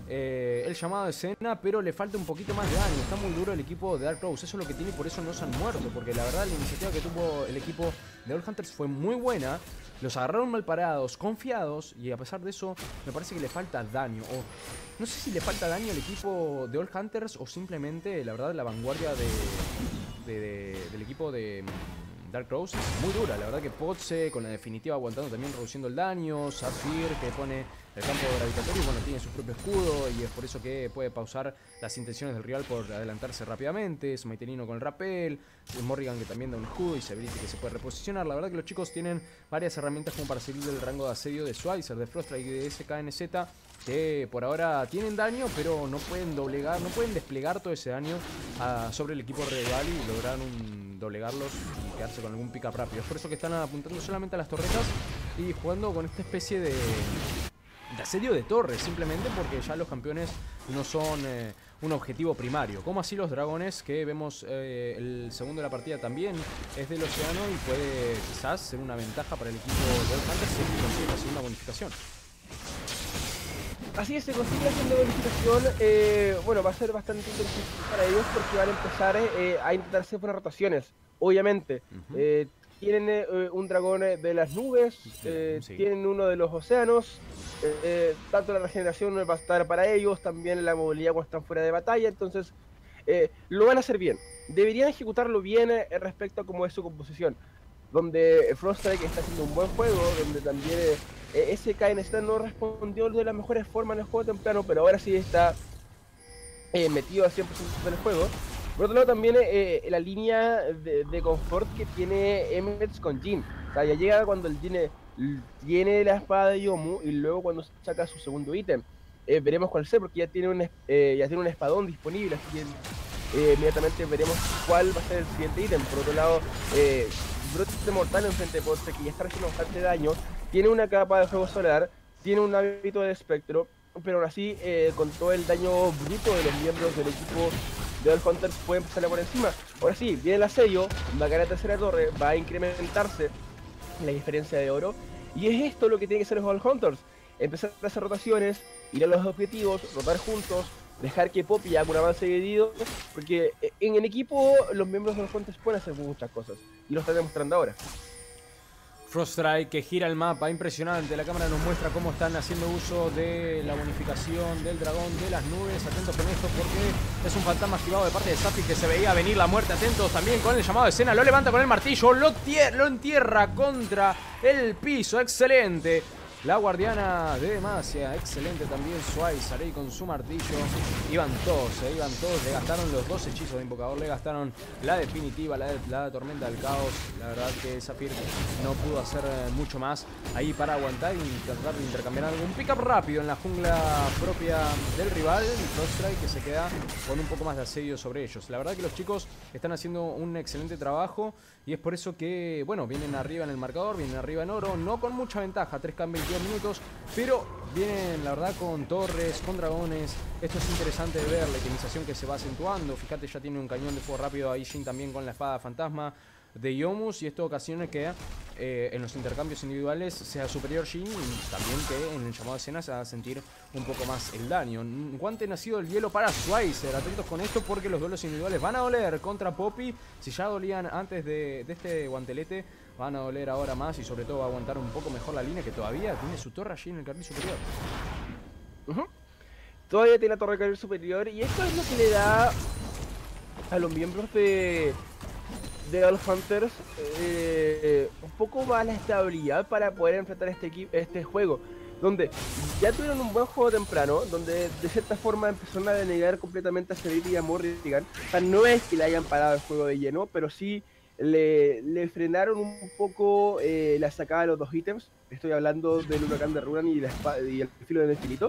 eh, el llamado de escena, pero le falta un poquito más de daño. Está muy duro el equipo de Dark Crows, eso es lo que tiene y por eso no se han muerto. Porque la verdad la iniciativa que tuvo el equipo de All Hunters fue muy buena. Los agarraron mal parados, confiados, y a pesar de eso me parece que le falta daño. O no sé si le falta daño al equipo de All Hunters o simplemente, la verdad, la vanguardia de, de, de, del equipo de, Dark Rose es muy dura. La verdad que Potse con la definitiva aguantando también, reduciendo el daño. Zafir que pone el campo gravitatorio y bueno, tiene su propio escudo y es por eso que puede pausar las intenciones del rival por adelantarse rápidamente. Smitenino con el rappel, Morrigan que también da un escudo y Severity que se puede reposicionar. La verdad que los chicos tienen varias herramientas como para salir del rango de asedio de Schweizer, de Froststrike y de S K N Z, que por ahora tienen daño pero no pueden doblegar, no pueden desplegar todo ese daño a, sobre el equipo rival y lograr un, doblegarlos y quedarse con algún pick up rápido. Es por eso que están apuntando solamente a las torretas y jugando con esta especie de, de asedio de torres, simplemente porque ya los campeones no son eh, un objetivo primario, como así los dragones, que vemos eh, el segundo de la partida también es del océano y puede quizás ser una ventaja para el equipo de Hunters si consigue la segunda bonificación. Así es, se consigue la segunda bonificación, eh, bueno, va a ser bastante interesante para ellos porque van a empezar eh, a intentar hacer buenas rotaciones, obviamente. Uh-huh. eh, tienen eh, un dragón de las nubes, eh, sí. tienen uno de los océanos, eh, eh, tanto la regeneración va a estar para ellos, también la movilidad cuando están fuera de batalla, entonces eh, lo van a hacer bien. Deberían ejecutarlo bien eh, respecto a cómo es su composición, donde Froststrike está haciendo un buen juego, donde también eh, S K N Z no respondió de las mejores formas en el juego temprano, pero ahora sí está eh, metido al cien por ciento en el juego. Por otro lado también eh, la línea de, de confort que tiene Emmets con Jhin. O sea, ya llega cuando el Jhin tiene la espada de Yomu y luego cuando saca su segundo ítem. Eh, veremos cuál sea, porque ya tiene un, eh, ya tiene un espadón disponible, así que eh, inmediatamente veremos cuál va a ser el siguiente ítem. Por otro lado, eh, Brote de Mortal en frente de Potse, que ya está haciendo bastante daño, tiene una capa de fuego solar, tiene un hábito de espectro, pero aún así, eh, con todo el daño bruto de los miembros del equipo de All Hunters, puede empezarle por encima. Ahora sí, viene el asedio, va a ganar tercera torre, va a incrementarse la diferencia de oro, y es esto lo que tiene que hacer los All Hunters: empezar a hacer rotaciones, ir a los objetivos, rotar juntos, dejar que Poppy haga un avance dividido, porque en el equipo los miembros de los Hunters pueden hacer muchas cosas, y lo están demostrando ahora. Froststrike que gira el mapa, impresionante. La cámara nos muestra cómo están haciendo uso de la bonificación del dragón de las nubes. Atentos con esto porque es un fantasma activado de parte de Zafir que se veía venir la muerte. Atentos también con el llamado de escena. Lo levanta con el martillo, lo, lo entierra contra el piso. Excelente. La guardiana de Demacia, excelente también Schweizer ahí con su martillo. Iban todos, eh, iban todos, le gastaron los dos hechizos de invocador, le gastaron la definitiva, la, de, la de tormenta del caos. La verdad que Zafir no pudo hacer mucho más ahí para aguantar y tratar de intercambiar algún pick-up rápido en la jungla propia del rival. Y Froststrike que se queda con un poco más de asedio sobre ellos. La verdad que los chicos están haciendo un excelente trabajo y es por eso que, bueno, vienen arriba en el marcador, vienen arriba en oro, no con mucha ventaja, tres K en veintidós minutos, pero vienen, la verdad, con torres, con dragones. Esto es interesante de ver, la itemización que se va acentuando. Fíjate, ya tiene un cañón de fuego rápido ahí Jhin también con la espada fantasma de Yomus, y esto ocasiona que eh, en los intercambios individuales sea superior Jhin y también que en el llamado de escena se va a sentir un poco más el daño. Un guante nacido del hielo para Schweizer. Atentos con esto porque los duelos individuales van a doler contra Poppy. Si ya dolían antes de, de este guantelete, van a doler ahora más y sobre todo va a aguantar un poco mejor la línea, que todavía tiene su torre allí en el carril superior. Uh-huh. Todavía tiene la torre de carril superior y esto es lo que le da a los miembros de... de All Hunters eh, un poco más la estabilidad para poder enfrentar este, este juego, donde ya tuvieron un buen juego temprano, donde de cierta forma empezaron a denegar completamente a Severity y a Morrigan. O sea, no es que le hayan parado el juego de lleno, pero sí le, le frenaron un poco eh, la sacada de los dos ítems. Estoy hablando del huracán de Runan y, la espada, y el filo del infinito.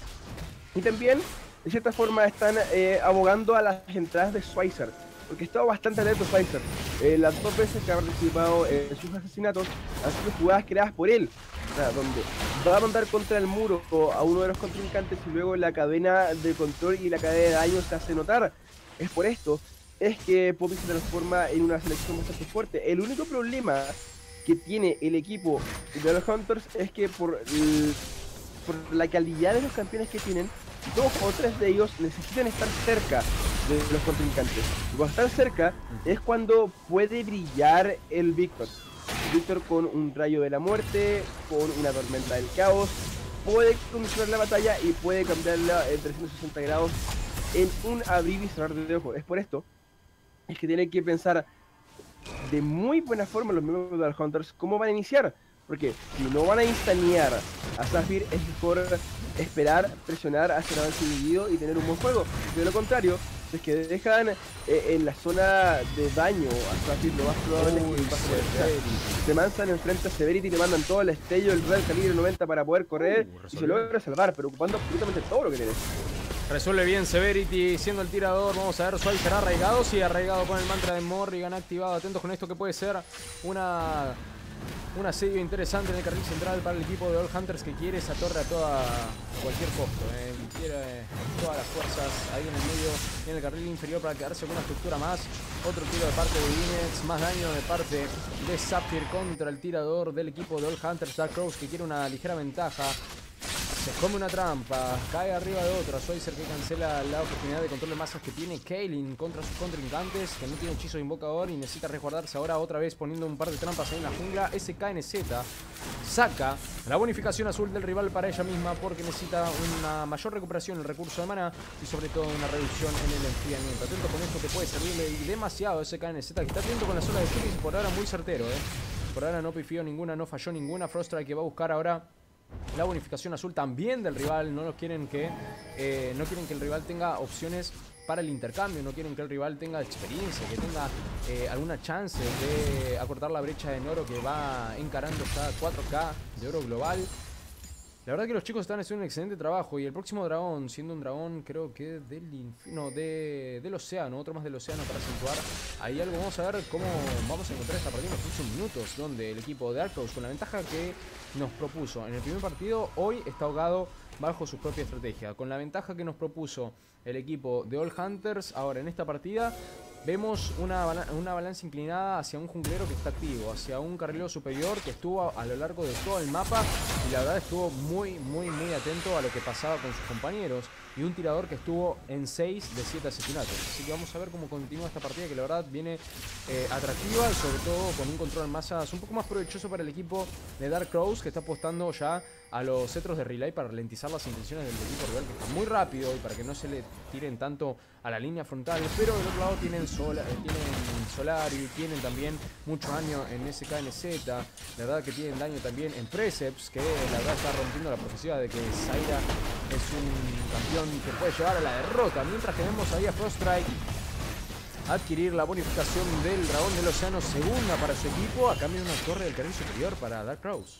Y también, de cierta forma, están eh, abogando a las entradas de Schweizer, porque estaba bastante atento Schweizer. Eh, las dos veces que ha participado en sus asesinatos han sido jugadas creadas por él, o sea, donde va a mandar contra el muro a uno de los contrincantes y luego la cadena de control y la cadena de daño se hace notar. Es por esto es que Poppy se transforma en una selección bastante fuerte. El único problema que tiene el equipo de los Hunters es que por, el, por la calidad de los campeones que tienen, dos o tres de ellos necesitan estar cerca de los contrincantes. Y cuando están cerca es cuando puede brillar el Víctor. Víctor con un rayo de la muerte, con una tormenta del caos, puede condicionar la batalla y puede cambiarla en trescientos sesenta grados en un abrir y cerrar de ojos. Es por esto es que tienen que pensar de muy buena forma los miembros de Dark Hunters cómo van a iniciar. Porque si no van a instanear a Zafir, es mejor esperar, presionar, hacer avance dividido y tener un buen juego. De lo contrario, si es que dejan eh, en la zona de daño a Zafir, lo más probable es que pase. Se mansan enfrente a Severity, le mandan todo el estello, el real calibre noventa para poder correr uh, y se logra salvar, pero ocupando absolutamente todo lo que tiene. Resuelve bien Severity siendo el tirador. Vamos a ver, Sway será arraigado. Sí, arraigado con el mantra de Morrigan activado. Atentos con esto que puede ser una... un asedio interesante en el carril central para el equipo de All Hunters, que quiere esa torre a, toda, a cualquier costo. Eh. Quiere eh, todas las fuerzas ahí en el medio y en el carril inferior para quedarse con una estructura más. Otro tiro de parte de Linets, más daño de parte de Zafir contra el tirador del equipo de All Hunters, Dark Crows, que quiere una ligera ventaja. Se come una trampa, cae arriba de otra. Swayzer que cancela la oportunidad de control de masas que tiene Kaylin contra sus contrincantes, que no tiene hechizo de invocador y necesita resguardarse ahora otra vez poniendo un par de trampas ahí en la jungla. S K N Z saca la bonificación azul del rival para ella misma porque necesita una mayor recuperación en el recurso de mana y sobre todo una reducción en el enfriamiento. Atento con esto que puede servirle demasiado a S K N Z, que está atento con la zona de Phoenix, por ahora muy certero. ¿eh? Por ahora no pifió ninguna, no falló ninguna. Froststrike que va a buscar ahora la bonificación azul también del rival. No lo quieren que eh, no quieren que el rival tenga opciones para el intercambio, no quieren que el rival tenga experiencia, que tenga eh, alguna chance de acortar la brecha en oro que va encarando esta cuatro K de oro global. La verdad que los chicos están haciendo un excelente trabajo y el próximo dragón, siendo un dragón creo que del no, de, del océano, otro más del océano para acentuar ahí algo. Vamos a ver cómo vamos a encontrar esta partida en los próximos minutos, donde el equipo de Dark Crows, con la ventaja que nos propuso en el primer partido, hoy está ahogado bajo su propia estrategia. Con la ventaja que nos propuso el equipo de All Hunters, ahora en esta partida vemos una, una balanza inclinada hacia un junglero que está activo, hacia un carrilero superior que estuvo a lo largo de todo el mapa y la verdad estuvo muy, muy, muy atento a lo que pasaba con sus compañeros, y un tirador que estuvo en seis de siete asesinatos. Así que vamos a ver cómo continúa esta partida, que la verdad viene eh, atractiva y sobre todo con un control de masas un poco más provechoso para el equipo de Dark Crows, que está apostando ya a los cetros de relay para ralentizar las intenciones del equipo rival, que está muy rápido y para que no se le tiren tanto a la línea frontal. Pero del otro lado tienen, Sola, eh, tienen Solari, tienen también mucho daño en S K N Z. La verdad que tienen daño también en Precepts, que la verdad está rompiendo la profecía de que Zaira es un campeón que puede llevar a la derrota. Mientras que vemos ahí a Froststrike adquirir la bonificación del dragón del océano segunda para su equipo a cambio de una torre del carril superior para Dark Crows.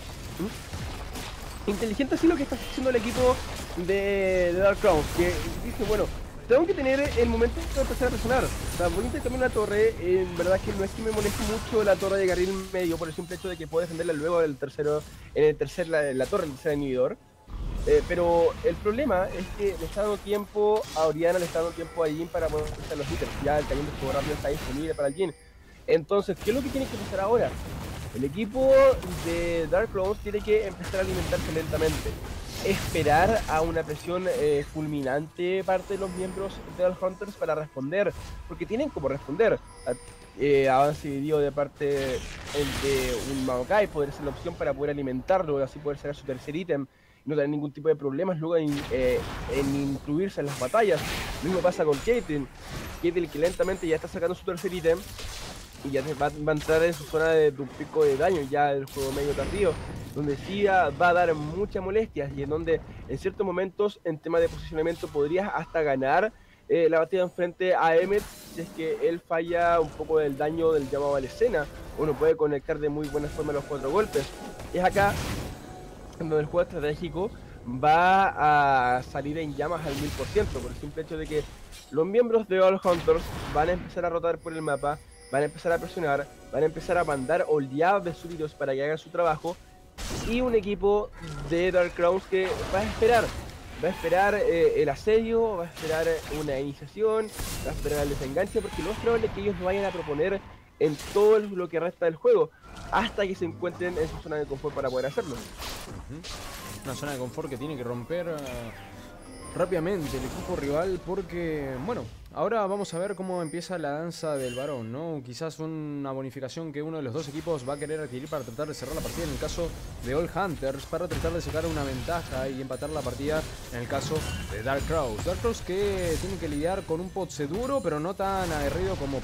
¿Mm? Inteligente así lo que está haciendo el equipo de, de Dark Crows, que dice, bueno, tengo que tener el momento de empezar a presionar. O sea, voy a intercambiar una torre, en eh, verdad que no es que me moleste mucho la torre de carril medio, por el simple hecho de que puedo defenderla luego del tercero, en el tercer, la, la torre, el tercer inhibidor. Eh, pero el problema es que le está dando tiempo a Orianna, le está dando tiempo a Jhin para poder usar los ítems. Ya el caliente fuego rápido está disponible para el Jhin. Entonces, ¿qué es lo que tiene que pasar ahora? El equipo de Dark Crows tiene que empezar a alimentarse lentamente. Esperar a una presión eh, fulminante parte de los miembros de los Hunters para responder. Porque tienen como responder. Eh, avance dividido de parte de un Maokai podría ser la opción para poder alimentarlo y así poder sacar su tercer ítem. No tener ningún tipo de problemas luego en, eh, en incluirse en las batallas. Lo mismo pasa con Caitlyn. Caitlyn que lentamente ya está sacando su tercer ítem y ya va, va a entrar en su zona de, de un pico de daño ya del juego medio tardío, donde sí va a dar muchas molestias y en donde en ciertos momentos en tema de posicionamiento podrías hasta ganar eh, la batalla enfrente a Emmet si es que él falla un poco del daño del llamado a la escena. Uno puede conectar de muy buena forma los cuatro golpes. Es acá donde el juego estratégico va a salir en llamas al mil por ciento, por el simple hecho de que los miembros de All Hunters van a empezar a rotar por el mapa, van a empezar a presionar, van a empezar a mandar oleadas de súbditos para que hagan su trabajo, y un equipo de Dark Crows que va a esperar, va a esperar eh, el asedio, va a esperar una iniciación, va a esperar el desenganche, porque lo más probable es que ellos lo vayan a proponer en todo lo que resta del juego, hasta que se encuentren en su zona de confort para poder hacerlo. Uh-huh. Una zona de confort que tiene que romper uh, rápidamente el equipo rival, porque, bueno, ahora vamos a ver cómo empieza la danza del varón, ¿no? Quizás una bonificación que uno de los dos equipos va a querer adquirir para tratar de cerrar la partida en el caso de All Hunters, para tratar de sacar una ventaja y empatar la partida en el caso de Dark Crows. Dark Crows que tiene que lidiar con un Potse duro, pero no tan aguerrido como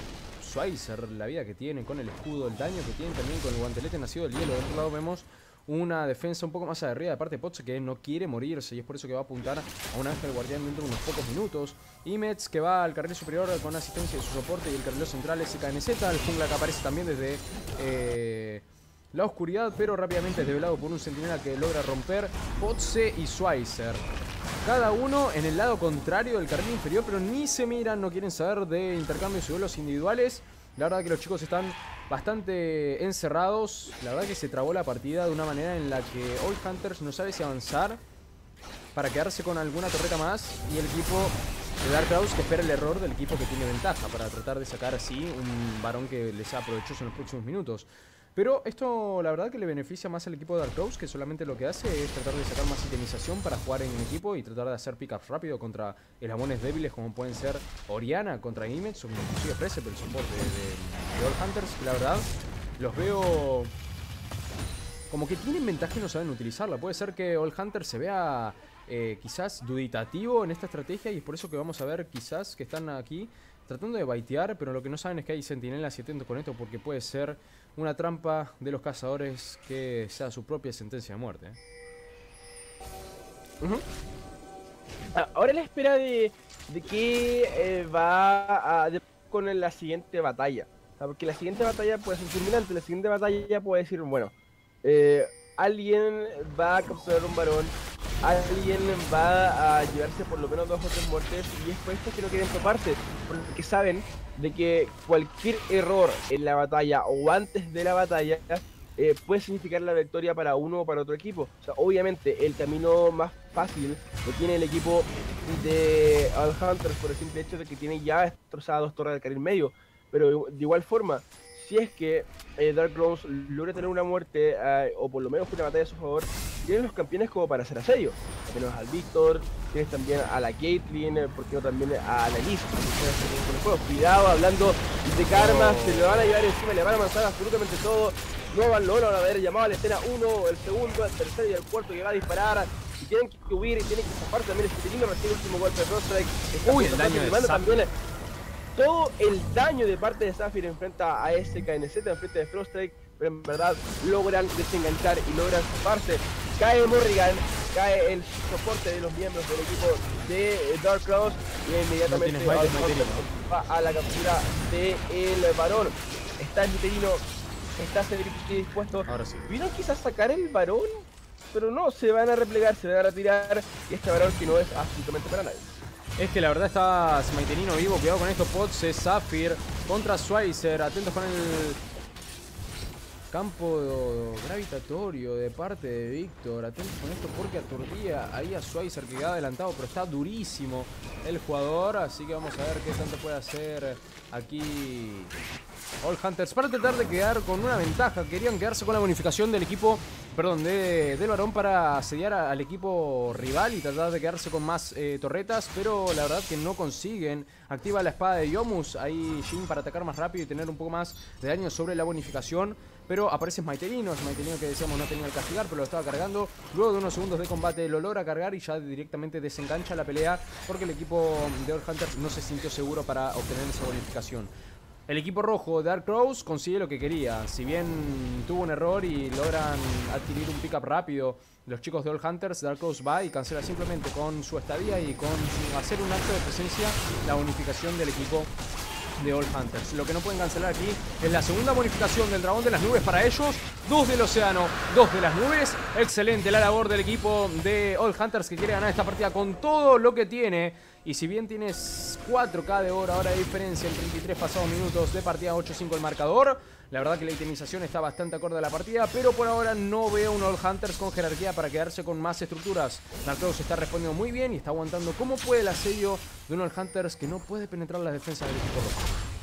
Schweizer, la vida que tiene con el escudo, el daño que tiene también con el guantelete nacido del hielo. Del otro lado vemos una defensa un poco más aguerrida de parte de Potts, que no quiere morirse y es por eso que va a apuntar a un Ángel Guardián dentro de unos pocos minutos. Imets, que va al carril superior con asistencia de su soporte, y el carrilero central S K N Z, el jungla que aparece también desde eh, la oscuridad, pero rápidamente es develado por un centinela que logra romper. Potse y Schweizer, cada uno en el lado contrario del carril inferior, pero ni se miran, no quieren saber de intercambios y duelos individuales. La verdad que los chicos están bastante encerrados. La verdad que se trabó la partida de una manera en la que Old Hunters no sabe si avanzar para quedarse con alguna torreta más, y el equipo de Dark Crowns que espera el error del equipo que tiene ventaja para tratar de sacar así un varón que les sea provechoso en los próximos minutos. Pero esto la verdad que le beneficia más al equipo de Dark Crowns, que solamente lo que hace es tratar de sacar más itemización para jugar en equipo y tratar de hacer pickups rápido contra eslabones débiles como pueden ser Oriana contra Image, o inclusive Prece, el soporte de, de Old Hunters, que la verdad los veo como que tienen ventaja y no saben utilizarla. Puede ser que Old Hunter se vea eh, quizás duditativo en esta estrategia, y es por eso que vamos a ver quizás que están aquí tratando de baitear, pero lo que no saben es que hay centinelas y atentos con esto, porque puede ser una trampa de los cazadores que sea su propia sentencia de muerte. Uh-huh. Ahora la espera de, de que eh, va a, de, con la siguiente batalla. O sea, porque la siguiente batalla puede ser fulminante. La siguiente batalla puede decir, bueno, eh, alguien va a capturar un varón, alguien va a llevarse por lo menos dos o tres muertes, y es por esto que no quieren toparse, porque saben de que cualquier error en la batalla o antes de la batalla eh, puede significar la victoria para uno o para otro equipo. O sea, obviamente el camino más fácil lo tiene el equipo de Old Hunters por el simple hecho de que tiene ya destrozadas dos torres del carril medio, pero de igual forma, si es que eh, Dark Crowns logra tener una muerte eh, o por lo menos una batalla a su favor, tienen los campeones como para hacer asedio. Tienes al Víctor, tienes también a la Caitlyn, eh, porque no también a la Elise. Cuidado, hablando de karma, se le van a llevar encima, le van a avanzar absolutamente todo. No van, lo van a haber llamado a la escena uno, el segundo, el tercero y el cuarto que va a disparar. Y tienen que huir y tienen que zafarse también. El Citelino recibe el último golpe de Froststrike. Uy, el daño de también. Todo el daño de parte de Zafir enfrenta a S K N Z, enfrente de Froststrike, pero en verdad logran desenganchar y logran zafarse. Cae Morrigan, cae el soporte de los miembros del equipo de Dark Crowns, y inmediatamente no va a la captura del varón. Está el Miterino, está Cedric dispuesto. Ahora sí. ¿Vieron quizás sacar el varón? Pero no, se van a replegar, se van a retirar, y este varón que no es absolutamente para nadie. Es que la verdad está Smiterino vivo, cuidado con esto. Potse, Zafir contra Schweizer, atentos con el campo gravitatorio de parte de Víctor, atentos con esto porque aturdía ahí a Schweizer, que queda adelantado, pero está durísimo el jugador, así que vamos a ver qué tanto puede hacer aquí Old Hunters para tratar de quedar con una ventaja. Querían quedarse con la bonificación del equipo, perdón, de, del varón para asediar a, al equipo rival y tratar de quedarse con más eh, torretas, pero la verdad que no consiguen. Activa la espada de Yomus, ahí Jhin para atacar más rápido y tener un poco más de daño sobre la bonificación, pero aparece Smiterino, Smiterino que decíamos no tenía el castigar, pero lo estaba cargando. Luego de unos segundos de combate lo logra cargar y ya directamente desengancha la pelea, porque el equipo de Old Hunters no se sintió seguro para obtener esa bonificación. El equipo rojo de Dark Crowns consigue lo que quería. Si bien tuvo un error y logran adquirir un pickup rápido los chicos de Old Hunters, Dark Crowns va y cancela simplemente con su estadía y con hacer un acto de presencia la bonificación del equipo de Old Hunters. Lo que no pueden cancelar aquí es la segunda bonificación del dragón de las nubes para ellos. Dos del océano, dos de las nubes. Excelente la labor del equipo de Old Hunters, que quiere ganar esta partida con todo lo que tiene. Y si bien tienes cuatro K de oro ahora de diferencia en treinta y tres pasados minutos de partida, ocho cinco el marcador, la verdad que la itemización está bastante acorde a la partida, pero por ahora no veo un Old Hunters con jerarquía para quedarse con más estructuras. Dark Crowns está respondiendo muy bien y está aguantando como puede el asedio de un Old Hunters que no puede penetrar las defensas del equipo rojo.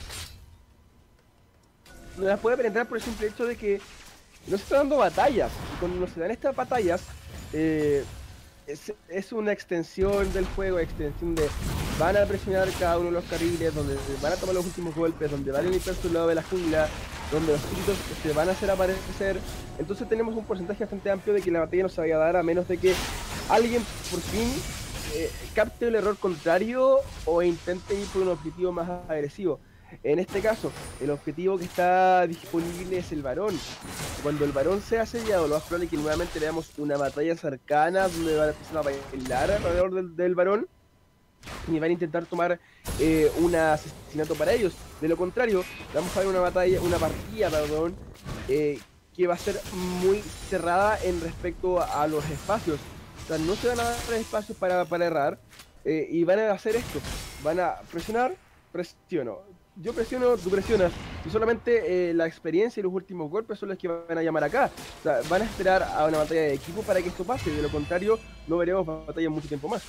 No las puede penetrar por el simple hecho de que no se está dando batallas, y cuando no se dan estas batallas, eh... Es, es una extensión del juego, extensión de van a presionar cada uno de los carriles, donde van a tomar los últimos golpes, donde van a limpiar su lado de la jungla, donde los espíritus se van a hacer aparecer. Entonces tenemos un porcentaje bastante amplio de que la batalla no se vaya a dar, a menos de que alguien por fin eh, capte el error contrario o intente ir por un objetivo más agresivo. En este caso, el objetivo que está disponible es el varón. Cuando el varón sea asediado, lo más probable es que nuevamente veamos una batalla cercana donde van a empezar a bailar alrededor del, del varón y van a intentar tomar eh, un asesinato para ellos. De lo contrario, vamos a ver una batalla, una partida, perdón, eh, que va a ser muy cerrada en respecto a, a los espacios. O sea, no se van a dar espacios para, para errar eh, y van a hacer esto. Van a presionar, presiono. Yo presiono, tú presionas. Y solamente eh, la experiencia y los últimos golpes son los que van a llamar acá. O sea, van a esperar a una batalla de equipo para que esto pase. De lo contrario, no veremos batallas mucho tiempo más.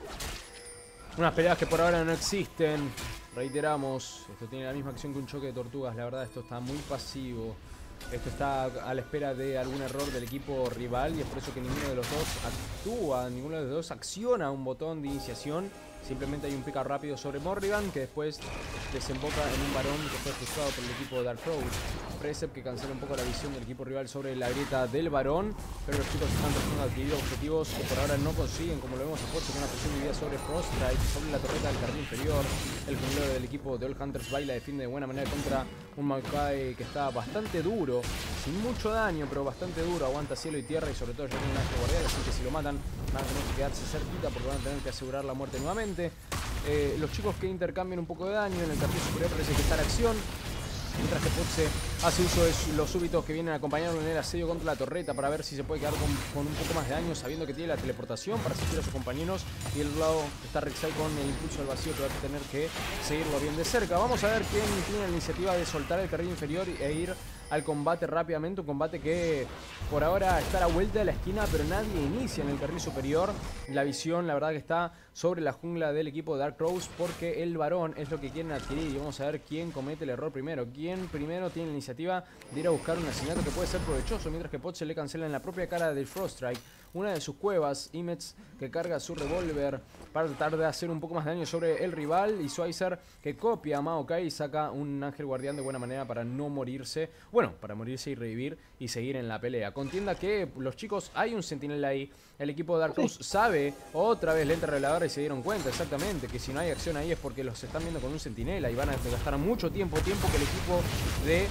Unas peleas que por ahora no existen. Reiteramos, esto tiene la misma acción que un choque de tortugas. La verdad, esto está muy pasivo. Esto está a la espera de algún error del equipo rival y es por eso que ninguno de los dos actúa, ninguno de los dos acciona un botón de iniciación. Simplemente hay un pica rápido sobre Morrigan que después desemboca en un varón que fue frustrado por el equipo de Dark Crows. Precept que cancela un poco la visión del equipo rival sobre la grieta del varón, pero los chicos están tratando de adquirir objetivos que por ahora no consiguen, como lo vemos a Force con una presión dividida sobre Froststrike, sobre la torreta del carril inferior. El jungler del equipo de All Hunters va y la defiende de buena manera contra un Maokai que está bastante duro, sin mucho daño, pero bastante duro. Aguanta cielo y tierra y sobre todo ya tiene un ángel guardián, así que si lo matan van a tener que quedarse cerquita porque van a tener que asegurar la muerte nuevamente. Eh, los chicos que intercambian un poco de daño en el carril superior parece que está en acción. Mientras que Potse hace uso de los súbitos que vienen a acompañarlo en el asedio contra la torreta para ver si se puede quedar con, con un poco más de daño, sabiendo que tiene la teleportación para asistir a sus compañeros. Y del lado está Rek'Sai con el impulso al vacío que va a tener que seguirlo bien de cerca. Vamos a ver quién tiene la iniciativa de soltar el carril inferior e ir al combate rápidamente. Un combate que por ahora está a la vuelta de la esquina, pero nadie inicia en el carril superior. La visión, la verdad, que está sobre la jungla del equipo de Dark Crows porque el varón es lo que quieren adquirir. Y vamos a ver quién comete el error primero. Quién primero tiene la iniciativa de ir a buscar un asesinato que puede ser provechoso, mientras que Pot se le cancela en la propia cara del Froststrike una de sus cuevas. Imets que carga su revólver para tratar de hacer un poco más de daño sobre el rival. Y Schweizer que copia a Maokai y saca un ángel guardián de buena manera para no morirse. Bueno, para morirse y revivir y seguir en la pelea. Contienda que los chicos, hay un sentinela ahí. El equipo de Dark Crows sabe, otra vez lente reveladora y se dieron cuenta exactamente que si no hay acción ahí es porque los están viendo con un sentinela y van a gastar mucho tiempo, tiempo que el equipo de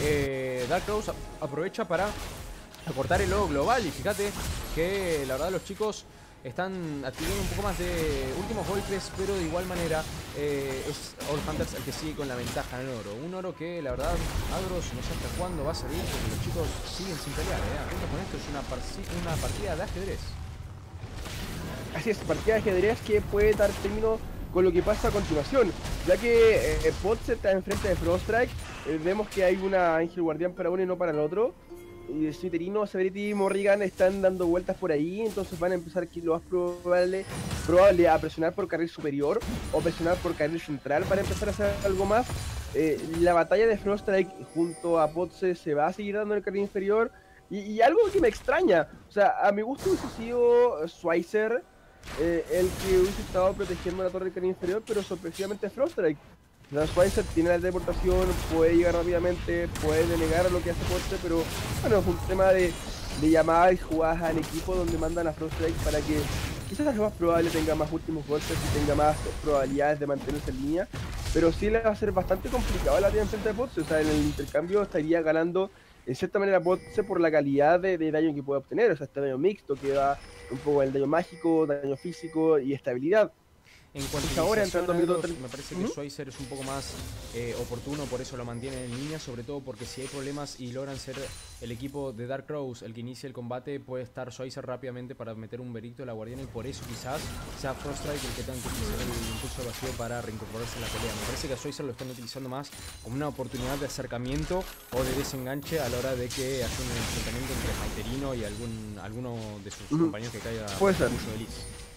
eh, Dark Crows aprovecha para acortar el logo global. Y fíjate que la verdad los chicos están adquiriendo un poco más de últimos golpes, pero de igual manera eh, es All Hunters el que sigue con la ventaja en el oro. Un oro que la verdad Agros no sé hasta cuándo va a salir porque los chicos siguen sin pelear. ¿eh? Atento con esto, es una, una partida de ajedrez. Así es, partida de ajedrez que puede dar término con lo que pasa a continuación, ya que eh, Potse está enfrente de Froststrike. Eh, vemos que hay una Ángel Guardián para uno y no para el otro. Y Suiterino, Severity y Morrigan están dando vueltas por ahí, entonces van a empezar aquí lo más probable, probable a presionar por carril superior o presionar por carril central para empezar a hacer algo más. Eh, la batalla de Froststrike junto a Potse se va a seguir dando en el carril inferior y, y algo que me extraña, o sea, a mi gusto hubiese sido Schweizer eh, el que hubiese estado protegiendo la torre del carril inferior, pero sorpresivamente Froststrike. La Schweizer tiene la teleportación, puede llegar rápidamente, puede denegar lo que hace Potse, pero bueno, es un tema de, de llamadas y jugadas en equipo donde mandan a Froststrike para que quizás lo más probable tenga más últimos golpes y tenga más probabilidades de mantenerse en línea, pero sí le va a ser bastante complicado la tía en frente de Potse. O sea, en el intercambio estaría ganando en cierta manera Potse por la calidad de, de daño que puede obtener. O sea, este daño mixto que va un poco el daño mágico, daño físico y estabilidad. En cuanto pues ahora, a entrando Agros, minuto me parece que ¿Mm? Schweizer es un poco más eh, oportuno, por eso lo mantienen en línea, sobre todo porque si hay problemas y logran ser el equipo de Dark Crows el que inicie el combate, puede estar Schweizer rápidamente para meter un vericto de la guardiana y por eso quizás sea Froststrike el que tenga que utilizar el impulso vacío para reincorporarse en la pelea. Me parece que a Schweizer lo están utilizando más como una oportunidad de acercamiento o de desenganche a la hora de que haya un enfrentamiento entre Maiterino y algún alguno de sus Mm. compañeros que caiga Puede ser. mucho de Liz.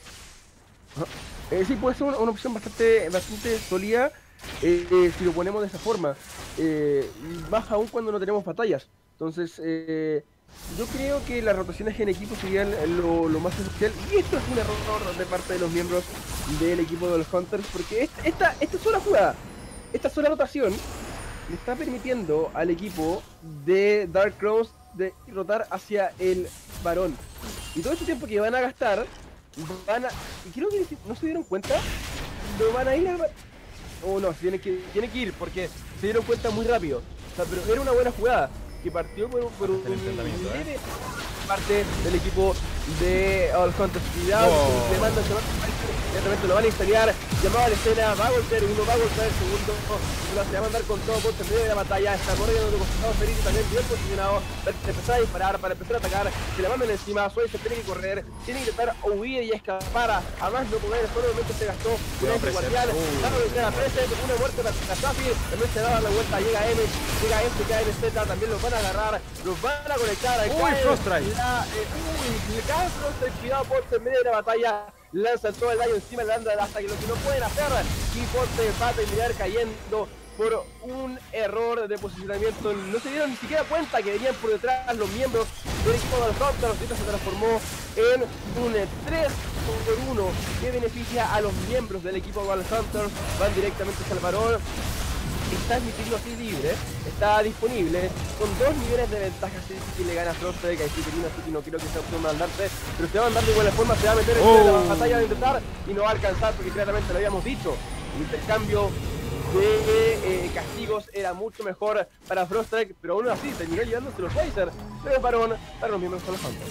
Eh, sí, puede ser una, una opción bastante, bastante sólida eh, eh, si lo ponemos de esa forma. Eh, más aún cuando no tenemos batallas. Entonces, eh, yo creo que las rotaciones en equipo serían lo, lo más esencial. Y esto es un error de parte de los miembros del equipo de los Hunters, porque esta, esta, esta sola jugada, esta sola rotación, le está permitiendo al equipo de Dark Crows de rotar hacia el varón. Y todo este tiempo que van a gastar, van a... Y creo que no se dieron cuenta, lo van a ir a... Oh no, tiene que, tiene que ir porque se dieron cuenta muy rápido. O sea, pero era una buena jugada que partió por, por un leve parte del equipo de All Hunters. Cuidado, oh. le mandan, de repente lo van a instalar, llamaba a la escena, va a golpear uno, va a golpear el segundo, lo se va a mandar con todo por en medio de la batalla, está corriendo de costado Feliz también bien posicionado, para empezar a disparar, para empezar a atacar, se le mandan encima, Suárez se tiene que correr, tiene que intentar huir y escapar, a más no poder, solo momento se gastó un ángel guardián, una muerte para Zafir, también se da la vuelta, llega M, llega M, K M Z, también los van a agarrar, los van a conectar, uy, Froststrike, eh, uy, le cae Froststrike, cuidado por en medio de la batalla, lanza todo el daño encima de la anda hasta que lo que no pueden hacer y Ponce va a terminar cayendo por un error de posicionamiento. No se dieron ni siquiera cuenta que venían por detrás los miembros del equipo de los Hunters. Esto se transformó en un tres por uno que beneficia a los miembros del equipo de los Hunters. Van directamente hacia el varón. Está admitido así libre, está disponible con dos niveles de ventaja. Si, si le gana a Froststrike, ahí sí que así que no quiero que sea opción mandarse, pero se va a mandar de igual forma, se va a meter en oh. la batalla de intentar y no va a alcanzar porque claramente lo habíamos dicho. El intercambio de eh, castigos era mucho mejor para Froststrike, pero aún así terminó llevándose los Weiser, pero el varón para los miembros de los Hunters.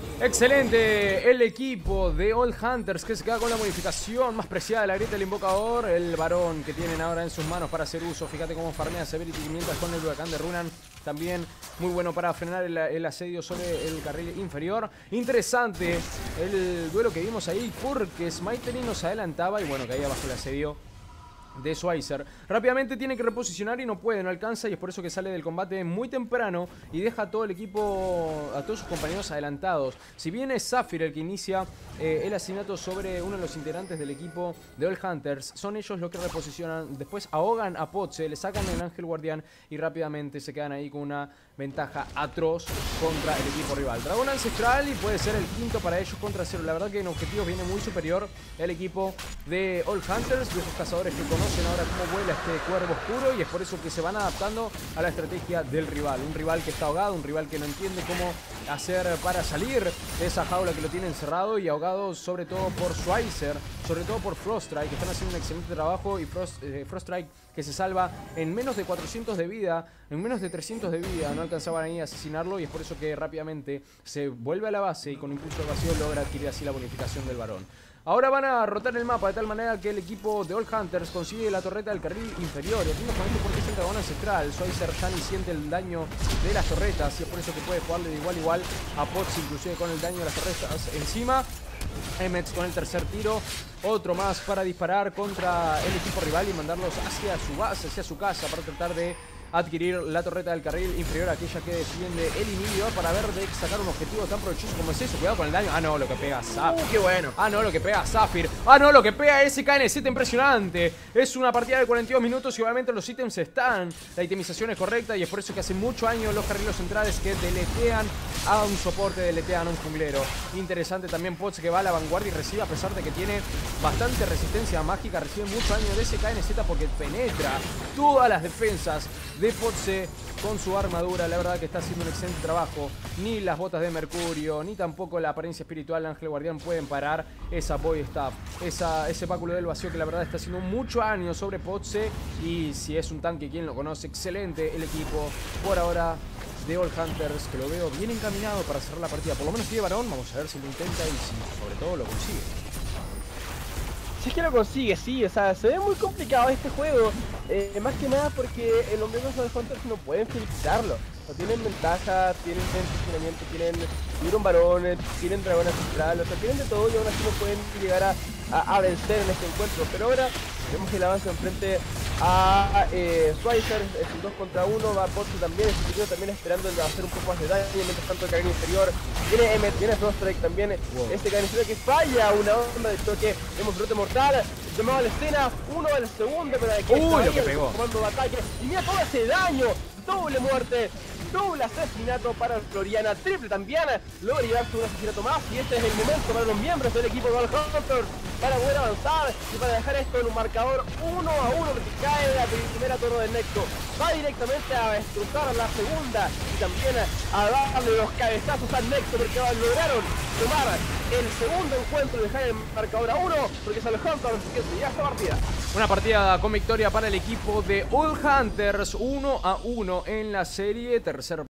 Excelente el equipo de All Hunters que se queda con la modificación más preciada de la grieta del invocador. El varón que tienen ahora en sus manos para hacer uso. Fíjate cómo farmea Severity mientras con el huracán de Runan. También muy bueno para frenar el, el asedio sobre el carril inferior. Interesante el duelo que vimos ahí porque Smitery nos adelantaba y bueno, caía bajo el asedio de Schweizer. Rápidamente tiene que reposicionar y no puede, no alcanza y es por eso que sale del combate muy temprano y deja a todo el equipo, a todos sus compañeros adelantados. Si bien es Zafir el que inicia eh, el asesinato sobre uno de los integrantes del equipo de All Hunters, son ellos los que reposicionan, después ahogan a Potse, le sacan el ángel guardián y rápidamente se quedan ahí con una ventaja atroz contra el equipo rival. Dragón ancestral y puede ser el quinto para ellos contra cero. La verdad que en objetivos viene muy superior el equipo de All Hunters, de esos cazadores que conocen ahora cómo vuela este cuervo oscuro y es por eso que se van adaptando a la estrategia del rival. Un rival que está ahogado, un rival que no entiende cómo hacer para salir de esa jaula que lo tiene encerrado y ahogado sobre todo por Schweizer, sobre todo por Froststrike, que están haciendo un excelente trabajo y Frost, eh, Froststrike que se salva en menos de cuatrocientos de vida, en menos de trescientos de vida, no alcanzaban ahí a asesinarlo y es por eso que rápidamente se vuelve a la base y con impulso de vacío logra adquirir así la bonificación del varón. Ahora van a rotar el mapa de tal manera que el equipo de All Hunters consigue la torreta del carril inferior. Y atiendo con esto porque es el dragón ancestral. Schweizer ya ni siente el daño de las torretas y es por eso que puede jugarle de igual a igual a Potts, inclusive con el daño de las torretas encima. Emmets con el tercer tiro, otro más para disparar contra el equipo rival y mandarlos hacia su base, hacia su casa para tratar de adquirir la torreta del carril inferior, aquella que defiende el inhibidor para ver de sacar un objetivo tan provechoso como es eso. Cuidado con el daño. Ah, no, lo que pega Zafir. Uh, qué bueno. Ah, no, lo que pega Zafir. Ah, no, lo que pega S K N Z, impresionante. Es una partida de cuarenta y dos minutos y obviamente los ítems están. La itemización es correcta y es por eso que hace muchos años los carriles centrales que deletean a un soporte, deletean a un junglero. Interesante también Potts que va a la vanguardia y recibe, a pesar de que tiene bastante resistencia mágica, recibe mucho daño de S K N Z porque penetra todas las defensas de Potse con su armadura. La verdad que está haciendo un excelente trabajo. Ni las botas de mercurio, ni tampoco la apariencia espiritual del ángel guardián pueden parar esa boy staff, esa, ese báculo del vacío que la verdad está haciendo mucho daño sobre Potse. Y si es un tanque, quien lo conoce, excelente el equipo por ahora de All Hunters, que lo veo bien encaminado para cerrar la partida. Por lo menos tiene varón, vamos a ver si lo intenta y si sobre todo lo consigue. Si es que lo consigue, sí, o sea, se ve muy complicado este juego, eh, más que nada porque los miembros de los Hunters no pueden filtrarlo. O sea, tienen ventaja, tienen funcionamiento, tienen un varón, tienen dragón ancestral, o sea, tienen de todo y aún así no pueden llegar a, a, a vencer en este encuentro. Pero ahora vemos que el avance enfrente a eh, Schweizer, es un dos contra uno, va Potts también, es también esperando el de hacer un poco más de daño, mientras tanto el carril inferior, viene Emmet, viene Froststrike también, wow. Este carril inferior que falla una onda de choque, vemos brote mortal, llamado a la escena, uno al segundo, pero de aquí Uy, lo que pegó. Comando de ataque, y mira todo ese daño, doble muerte doble asesinato para Floriana, triple también, logra llevarse un asesinato más y este es el momento para los miembros del equipo de All Hunters para poder avanzar y para dejar esto en un marcador uno a uno porque cae la primera torre del Nexo, va directamente a destrozar la segunda y también a darle los cabezazos al Nexo porque lograron tomar el segundo encuentro y dejar el marcador a uno porque son los Hunters que se lleva esta partida. Una partida con victoria para el equipo de All Hunters, uno a uno en la serie, tercer